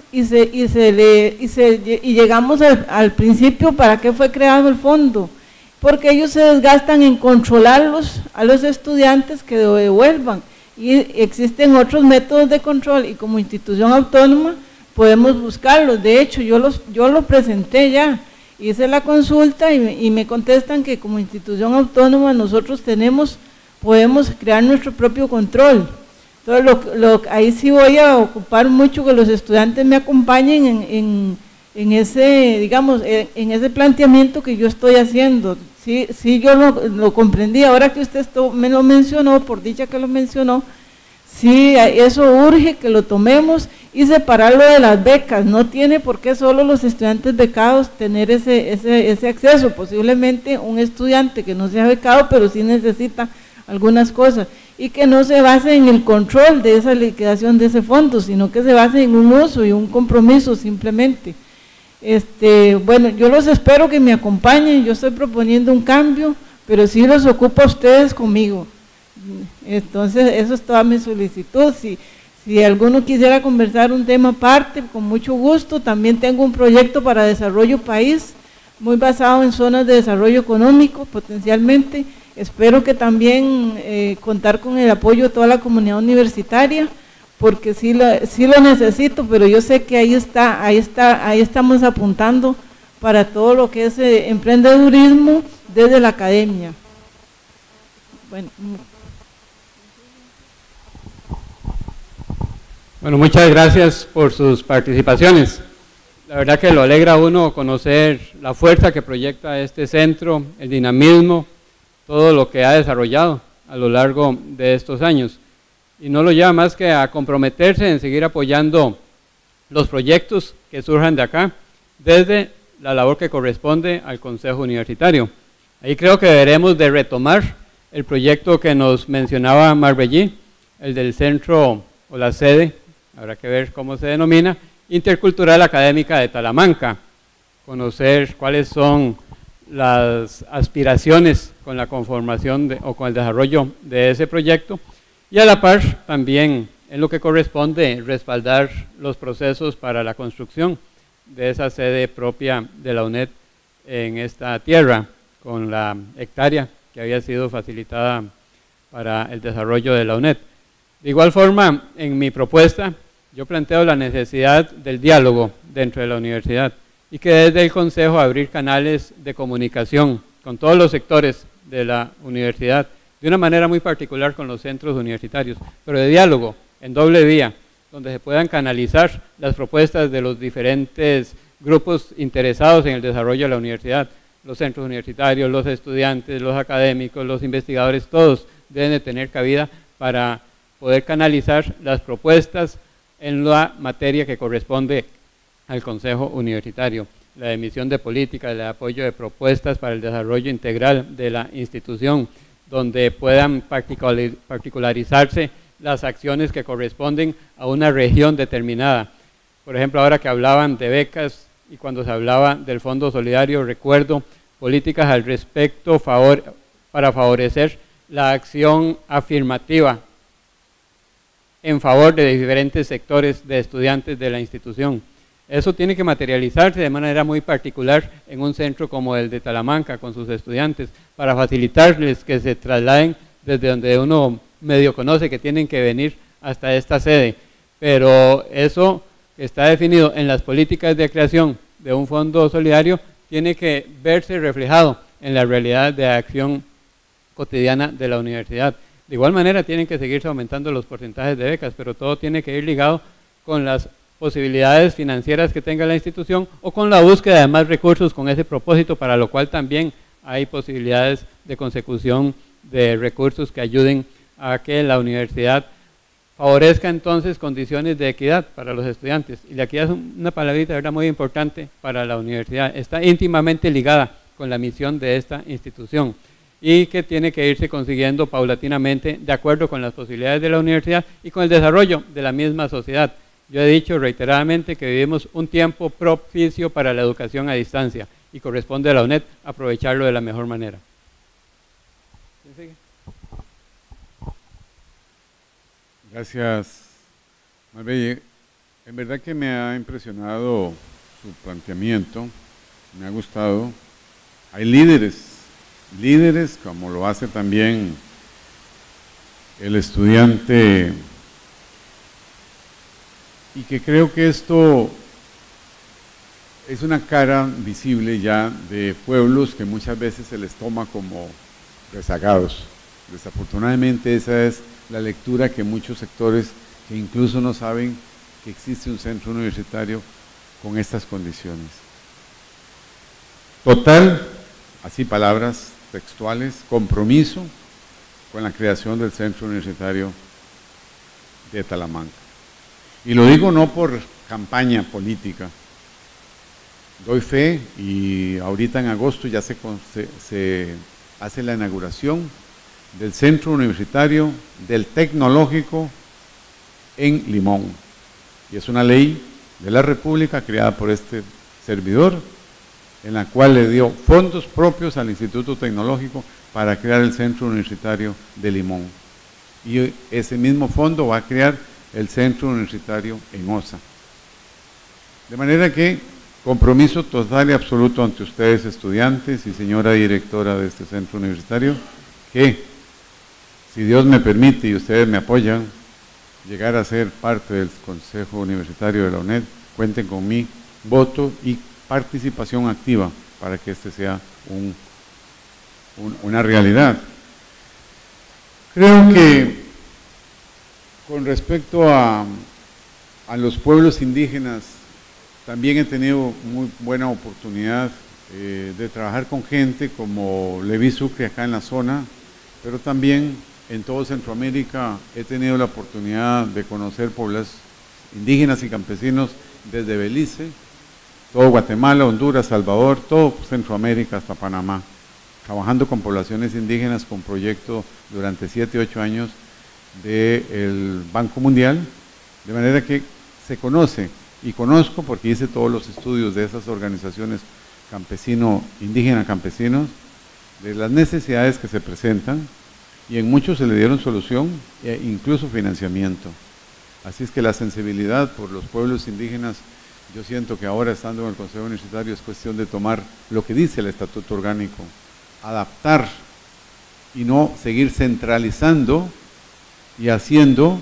y llegamos al principio para qué fue creado el fondo, porque ellos se desgastan en controlarlos a los estudiantes que devuelvan, y existen otros métodos de control y como institución autónoma podemos buscarlos. De hecho yo lo presenté ya, hice la consulta y me contestan que como institución autónoma nosotros podemos crear nuestro propio control. Entonces ahí sí voy a ocupar mucho que los estudiantes me acompañen en ese, digamos, en ese planteamiento que yo estoy haciendo. Sí, yo lo comprendí, ahora que usted me lo mencionó, por dicha que lo mencionó, sí, eso urge que lo tomemos y separarlo de las becas. No tiene por qué solo los estudiantes becados tener ese acceso, posiblemente un estudiante que no sea becado, pero sí necesita algunas cosas, y que no se base en el control de esa liquidación de ese fondo, sino que se base en un uso y un compromiso simplemente. Bueno, yo los espero que me acompañen, yo estoy proponiendo un cambio, pero sí los ocupo a ustedes conmigo. Entonces, eso es toda mi solicitud. Si alguno quisiera conversar un tema aparte, con mucho gusto. También tengo un proyecto para desarrollo país, muy basado en zonas de desarrollo económico, potencialmente. Espero que también contar con el apoyo de toda la comunidad universitaria, porque sí lo necesito, pero yo sé que ahí estamos apuntando para todo lo que es emprendedurismo desde la academia. Bueno, muchas gracias por sus participaciones. La verdad que lo alegra a uno conocer la fuerza que proyecta este centro, el dinamismo, todo lo que ha desarrollado a lo largo de estos años. Y no lo lleva más que a comprometerse en seguir apoyando los proyectos que surjan de acá, desde la labor que corresponde al Consejo Universitario. Ahí creo que deberemos de retomar el proyecto que nos mencionaba Marbellí, el del centro o la sede, habrá que ver cómo se denomina, Intercultural Académica de Talamanca, conocer cuáles son las aspiraciones con la conformación o con el desarrollo de ese proyecto, y a la par también en lo que corresponde respaldar los procesos para la construcción de esa sede propia de la UNED en esta tierra, con la hectárea que había sido facilitada para el desarrollo de la UNED. De igual forma, en mi propuesta, yo planteo la necesidad del diálogo dentro de la universidad y que desde el Consejo abrir canales de comunicación con todos los sectores de la universidad, de una manera muy particular con los centros universitarios, pero de diálogo en doble vía, donde se puedan canalizar las propuestas de los diferentes grupos interesados en el desarrollo de la universidad, los centros universitarios, los estudiantes, los académicos, los investigadores, todos deben de tener cabida para poder canalizar las propuestas en la materia que corresponde al Consejo Universitario, la emisión de políticas, el apoyo de propuestas para el desarrollo integral de la institución, donde puedan particularizarse las acciones que corresponden a una región determinada. Por ejemplo, ahora que hablaban de becas y cuando se hablaba del Fondo Solidario, recuerdo políticas al respecto para favorecer la acción afirmativa en favor de diferentes sectores de estudiantes de la institución. Eso tiene que materializarse de manera muy particular en un centro como el de Talamanca con sus estudiantes, para facilitarles que se trasladen desde donde uno medio conoce que tienen que venir hasta esta sede. Pero eso que está definido en las políticas de creación de un fondo solidario tiene que verse reflejado en la realidad de acción cotidiana de la universidad. De igual manera tienen que seguirse aumentando los porcentajes de becas, pero todo tiene que ir ligado con las posibilidades financieras que tenga la institución o con la búsqueda de más recursos con ese propósito, para lo cual también hay posibilidades de consecución de recursos que ayuden a que la universidad favorezca entonces condiciones de equidad para los estudiantes. Y la equidad es una palabrita, ¿verdad?, muy importante para la universidad. Está íntimamente ligada con la misión de esta institución y que tiene que irse consiguiendo paulatinamente de acuerdo con las posibilidades de la universidad y con el desarrollo de la misma sociedad. Yo he dicho reiteradamente que vivimos un tiempo propicio para la educación a distancia y corresponde a la UNED aprovecharlo de la mejor manera. Gracias, Marbella. En verdad que me ha impresionado su planteamiento, me ha gustado. Hay líderes como lo hace también el estudiante, y que creo que esto es una cara visible ya de pueblos que muchas veces se les toma como rezagados. Desafortunadamente esa es la lectura que muchos sectores que incluso no saben que existe un centro universitario con estas condiciones. Total, así palabras textuales, compromiso con la creación del centro universitario de Talamanca. Y lo digo no por campaña política, doy fe y ahorita en agosto ya se hace la inauguración del centro universitario del tecnológico en Limón. Y es una ley de la República creada por este servidor, en la cual le dio fondos propios al Instituto Tecnológico para crear el centro universitario de Limón. Y ese mismo fondo va a crear el centro universitario en Osa. De manera que compromiso total y absoluto ante ustedes, estudiantes y señora directora de este centro universitario, que si Dios me permite y ustedes me apoyan, llegar a ser parte del Consejo Universitario de la UNED, cuenten con mi voto y participación activa para que este sea una realidad. Creo que con respecto a los pueblos indígenas, también he tenido muy buena oportunidad de trabajar con gente como Levi Sucre acá en la zona, pero también en todo Centroamérica he tenido la oportunidad de conocer pueblos indígenas y campesinos desde Belice, todo Guatemala, Honduras, Salvador, todo Centroamérica hasta Panamá, trabajando con poblaciones indígenas con proyectos durante 7 u 8 años del Banco Mundial, de manera que se conoce y conozco porque hice todos los estudios de esas organizaciones indígenas campesinos, de las necesidades que se presentan, y en muchos se le dieron solución e incluso financiamiento. Así es que la sensibilidad por los pueblos indígenas, yo siento que ahora estando en el Consejo Universitario es cuestión de tomar lo que dice el Estatuto Orgánico, adaptar y no seguir centralizando y haciendo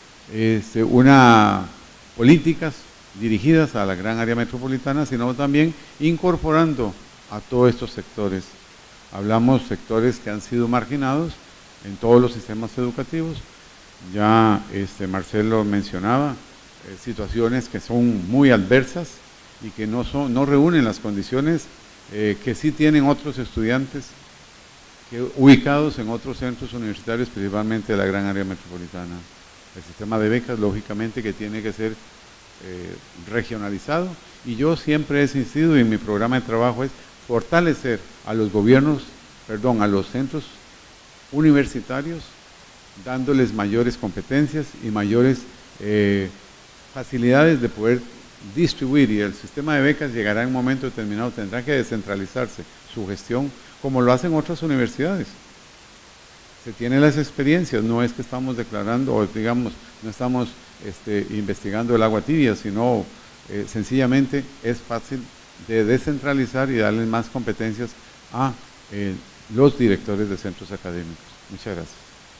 políticas dirigidas a la gran área metropolitana, sino también incorporando a todos estos sectores. Hablamos sectores que han sido marginados en todos los sistemas educativos. Ya Marcelo mencionaba situaciones que son muy adversas y que no reúnen las condiciones que sí tienen otros estudiantes ubicados en otros centros universitarios, principalmente de la gran área metropolitana. El sistema de becas, lógicamente, que tiene que ser regionalizado, y yo siempre he insistido y mi programa de trabajo es fortalecer a los a los centros universitarios, dándoles mayores competencias y mayores facilidades de poder distribuir, y el sistema de becas llegará en un momento determinado, tendrá que descentralizarse su gestión como lo hacen otras universidades. Se tienen las experiencias, no es que estamos declarando o digamos, no estamos investigando el agua tibia, sino sencillamente es fácil de descentralizar y darle más competencias a los directores de centros académicos. Muchas gracias.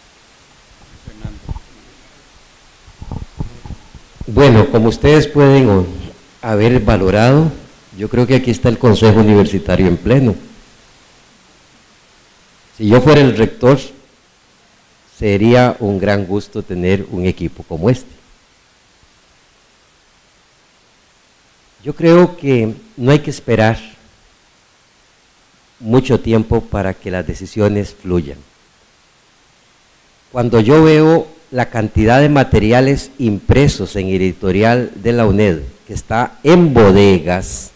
Bueno, como ustedes pueden haber valorado, yo creo que aquí está el Consejo Universitario en pleno. Si yo fuera el rector, sería un gran gusto tener un equipo como este. Yo creo que no hay que esperar mucho tiempo para que las decisiones fluyan. Cuando yo veo la cantidad de materiales impresos en editorial de la UNED, que está en bodegas,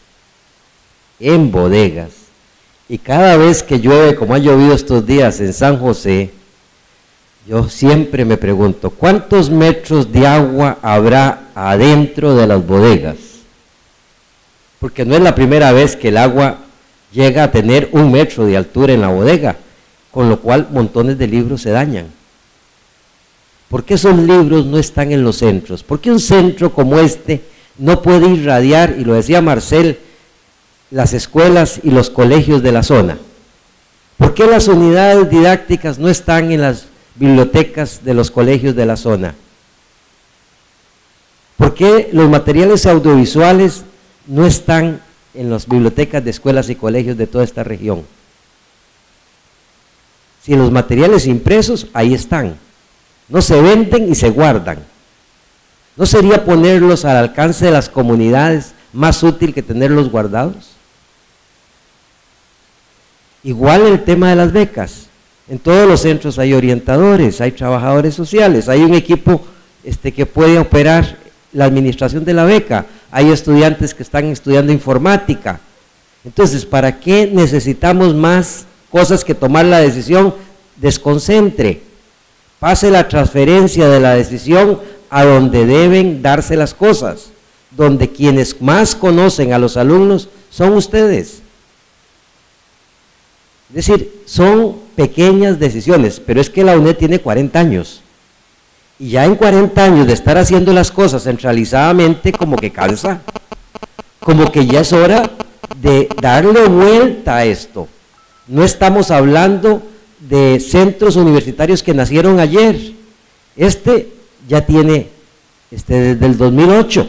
y cada vez que llueve, como ha llovido estos días en San José, yo siempre me pregunto, ¿cuántos metros de agua habrá adentro de las bodegas? Porque no es la primera vez que el agua llega a tener 1 metro de altura en la bodega, con lo cual montones de libros se dañan. ¿Por qué esos libros no están en los centros? ¿Por qué un centro como este no puede irradiar, y lo decía Marcel, las escuelas y los colegios de la zona? ¿Por qué las unidades didácticas no están en las bibliotecas de los colegios de la zona? ¿Por qué los materiales audiovisuales no están en las bibliotecas de escuelas y colegios de toda esta región? Si los materiales impresos, ahí están. No se venden y se guardan. ¿No sería ponerlos al alcance de las comunidades más útil que tenerlos guardados? Igual el tema de las becas. En todos los centros hay orientadores, hay trabajadores sociales, hay un equipo que puede operar la administración de la beca, hay estudiantes que están estudiando informática. Entonces, ¿para qué necesitamos más cosas que tomar la decisión? Desconcentre, pase la transferencia de la decisión a donde deben darse las cosas, donde quienes más conocen a los alumnos son ustedes. Es decir, son pequeñas decisiones, pero es que la UNED tiene 40 años, y ya en 40 años de estar haciendo las cosas centralizadamente, como que cansa, como que ya es hora de darle vuelta a esto. No estamos hablando de centros universitarios que nacieron ayer, ya tiene, desde el 2008,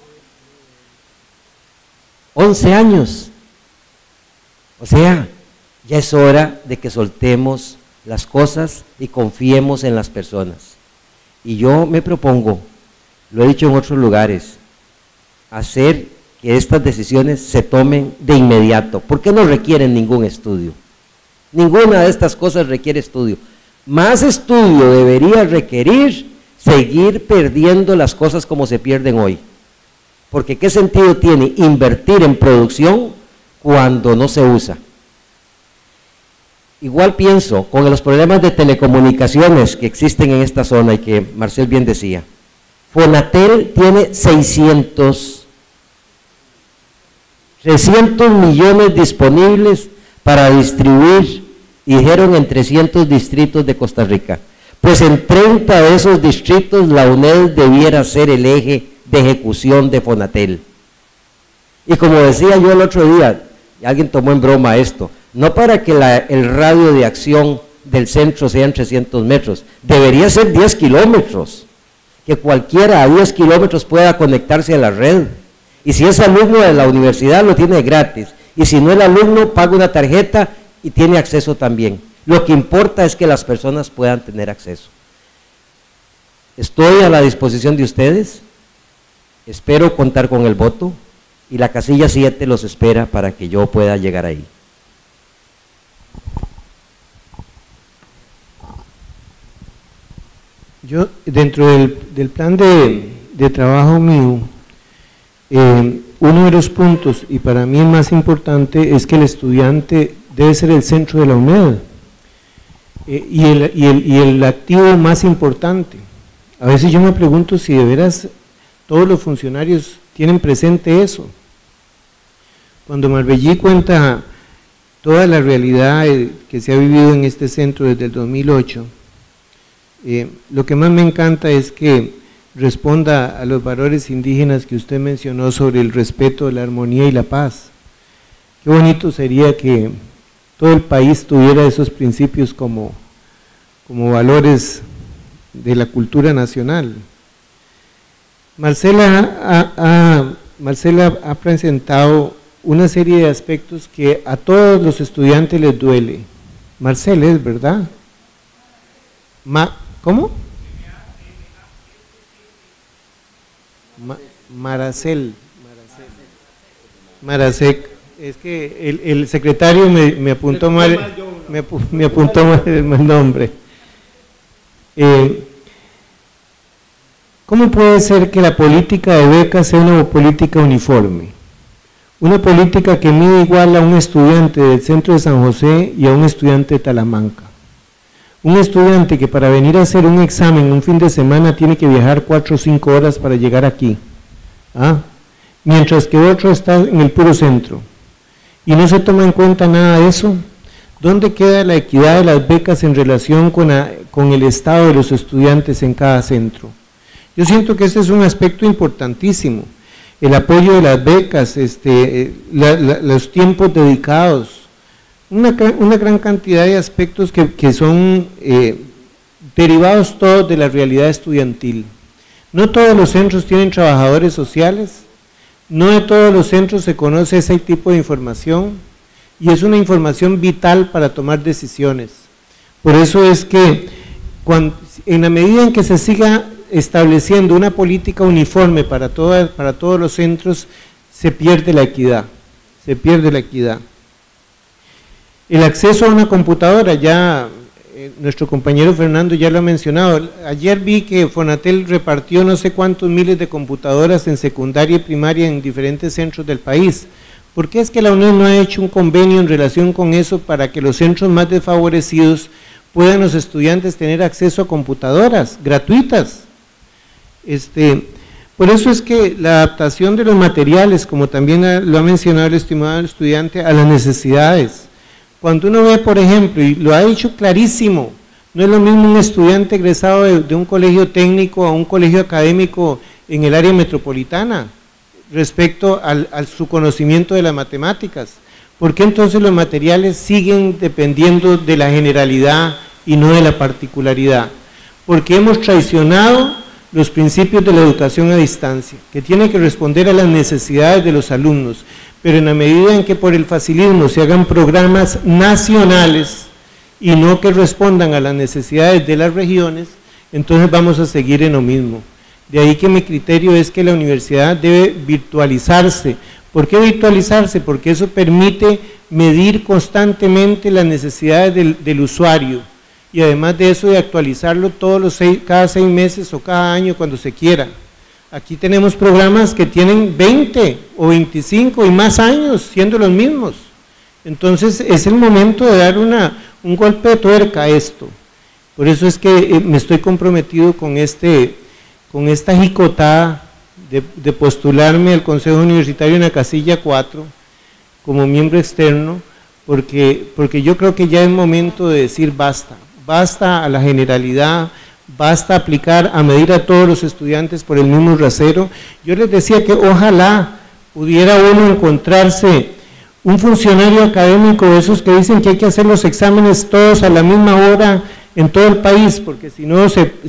11 años, o sea, ya es hora de que soltemos las cosas y confiemos en las personas. Y yo me propongo, lo he dicho en otros lugares, hacer que estas decisiones se tomen de inmediato, porque no requieren ningún estudio. Ninguna de estas cosas requiere estudio. Más estudio debería requerir seguir perdiendo las cosas como se pierden hoy. Porque ¿qué sentido tiene invertir en producción cuando no se usa? Igual pienso con los problemas de telecomunicaciones que existen en esta zona y que Marcel bien decía. Fonatel tiene 300 millones disponibles para distribuir, y dijeron en 300 distritos de Costa Rica. Pues en 30 de esos distritos la UNED debiera ser el eje de ejecución de Fonatel. Y como decía yo el otro día, y alguien tomó en broma esto, no para que el radio de acción del centro sean 300 metros, debería ser 10 kilómetros, que cualquiera a 10 kilómetros pueda conectarse a la red, y si es alumno de la universidad lo tiene gratis, y si no el alumno paga una tarjeta y tiene acceso también. Lo que importa es que las personas puedan tener acceso. Estoy a la disposición de ustedes, espero contar con el voto, y la casilla 7 los espera para que yo pueda llegar ahí. Yo, dentro del plan de trabajo mío, uno de los puntos, y para mí el más importante, es que el estudiante debe ser el centro de la UNED, y el activo más importante. A veces yo me pregunto si de veras todos los funcionarios tienen presente eso. Cuando Marbellí cuenta toda la realidad que se ha vivido en este centro desde el 2008, lo que más me encanta es que responda a los valores indígenas que usted mencionó sobre el respeto, la armonía y la paz. Qué bonito sería que todo el país tuviera esos principios como valores de la cultura nacional. Marcela ha presentado una serie de aspectos que a todos los estudiantes les duele. Marcela, ¿es verdad? ¿Cómo? Maracek. Es que el secretario me apuntó mal, me apuntó mal el nombre. ¿Cómo puede ser que la política de becas sea una política uniforme? Una política que mide igual a un estudiante del centro de San José y a un estudiante de Talamanca. Un estudiante que para venir a hacer un examen un fin de semana tiene que viajar 4 o 5 horas para llegar aquí, mientras que otro está en el puro centro. Y no se toma en cuenta nada de eso. ¿Dónde queda la equidad de las becas en relación con el estado de los estudiantes en cada centro? Yo siento que ese es un aspecto importantísimo, el apoyo de las becas, los tiempos dedicados, una gran cantidad de aspectos que son derivados todos de la realidad estudiantil. No todos los centros tienen trabajadores sociales, no de todos los centros se conoce ese tipo de información, y es una información vital para tomar decisiones. Por eso es que en la medida en que se siga estableciendo una política uniforme para todos los centros, se pierde la equidad, El acceso a una computadora, ya nuestro compañero Fernando ya lo ha mencionado. Ayer vi que Fonatel repartió no sé cuántos miles de computadoras en secundaria y primaria en diferentes centros del país. ¿Por qué es que la UNED no ha hecho un convenio en relación con eso para que los centros más desfavorecidos puedan los estudiantes tener acceso a computadoras gratuitas? Por eso es que la adaptación de los materiales, como también lo ha mencionado el estimado estudiante, a las necesidades. Cuando uno ve, por ejemplo, y lo ha dicho clarísimo, no es lo mismo un estudiante egresado de un colegio técnico a un colegio académico en el área metropolitana, respecto a su conocimiento de las matemáticas. ¿Por qué entonces los materiales siguen dependiendo de la generalidad y no de la particularidad? Porque hemos traicionado los principios de la educación a distancia, que tiene que responder a las necesidades de los alumnos, pero en la medida en que por el facilismo se hagan programas nacionales y no que respondan a las necesidades de las regiones, entonces vamos a seguir en lo mismo. De ahí que mi criterio es que la universidad debe virtualizarse. ¿Por qué virtualizarse? Porque eso permite medir constantemente las necesidades del usuario, y además de eso de actualizarlo cada 6 meses o cada año cuando se quiera. Aquí tenemos programas que tienen 20 o 25 y más años siendo los mismos. Entonces es el momento de dar un golpe de tuerca a esto. Por eso es que me estoy comprometido con esta jicotada de postularme al Consejo Universitario en la casilla 4 como miembro externo, porque yo creo que ya es momento de decir basta a la generalidad, basta aplicar a medir a todos los estudiantes por el mismo rasero. Yo les decía que ojalá pudiera uno encontrarse un funcionario académico de esos que dicen que hay que hacer los exámenes todos a la misma hora en todo el país, porque si no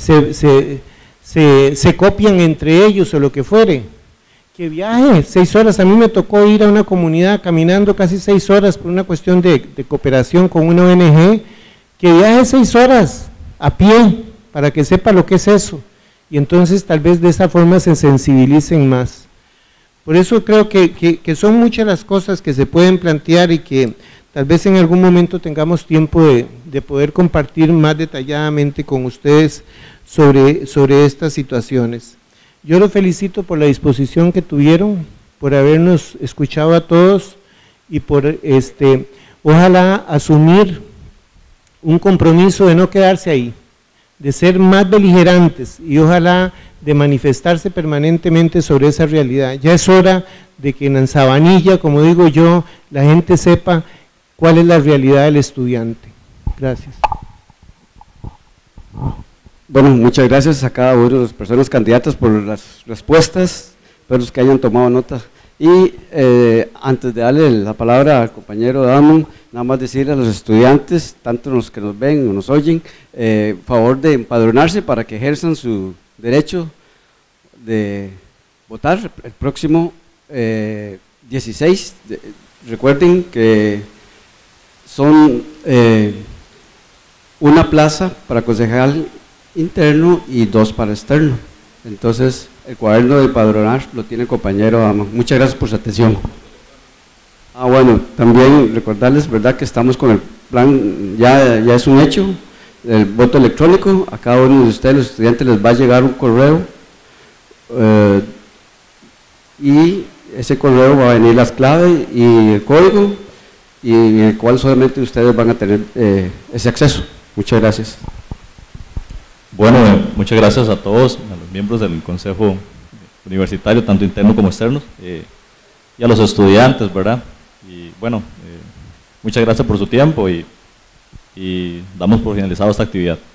se copian entre ellos o lo que fuere. Que viaje 6 horas, a mí me tocó ir a una comunidad caminando casi 6 horas por una cuestión de cooperación con una ONG, que viaje 6 horas a pie para que sepa lo que es eso, y entonces tal vez de esa forma se sensibilicen más. Por eso creo que son muchas las cosas que se pueden plantear y que tal vez en algún momento tengamos tiempo de poder compartir más detalladamente con ustedes sobre estas situaciones. Yo los felicito por la disposición que tuvieron, por habernos escuchado a todos y por ojalá asumir un compromiso de no quedarse ahí, de ser más beligerantes y ojalá de manifestarse permanentemente sobre esa realidad. Ya es hora de que en Sabanilla, como digo yo, la gente sepa cuál es la realidad del estudiante. Gracias. Bueno, muchas gracias a cada uno de las personas candidatas por las respuestas, por los que hayan tomado nota. Y antes de darle la palabra al compañero Damon, nada más decir a los estudiantes, tanto los que nos ven o nos oyen, favor de empadronarse para que ejerzan su derecho de votar el próximo 16. Recuerden que son una plaza para concejal interno y 2 para externo. Entonces, el cuaderno de empadronar lo tiene el compañero Damon. Muchas gracias por su atención. Bueno, también recordarles, ¿verdad?, que estamos con el plan, ya es un hecho, el voto electrónico. A cada uno de ustedes, los estudiantes, les va a llegar un correo y ese correo va a venir las claves y el código, y en el cual solamente ustedes van a tener ese acceso. Muchas gracias. Bueno, muchas gracias a todos, a los miembros del Consejo Universitario, tanto interno como externos, y a los estudiantes, ¿verdad? Y bueno, muchas gracias por su tiempo y y damos por finalizado esta actividad.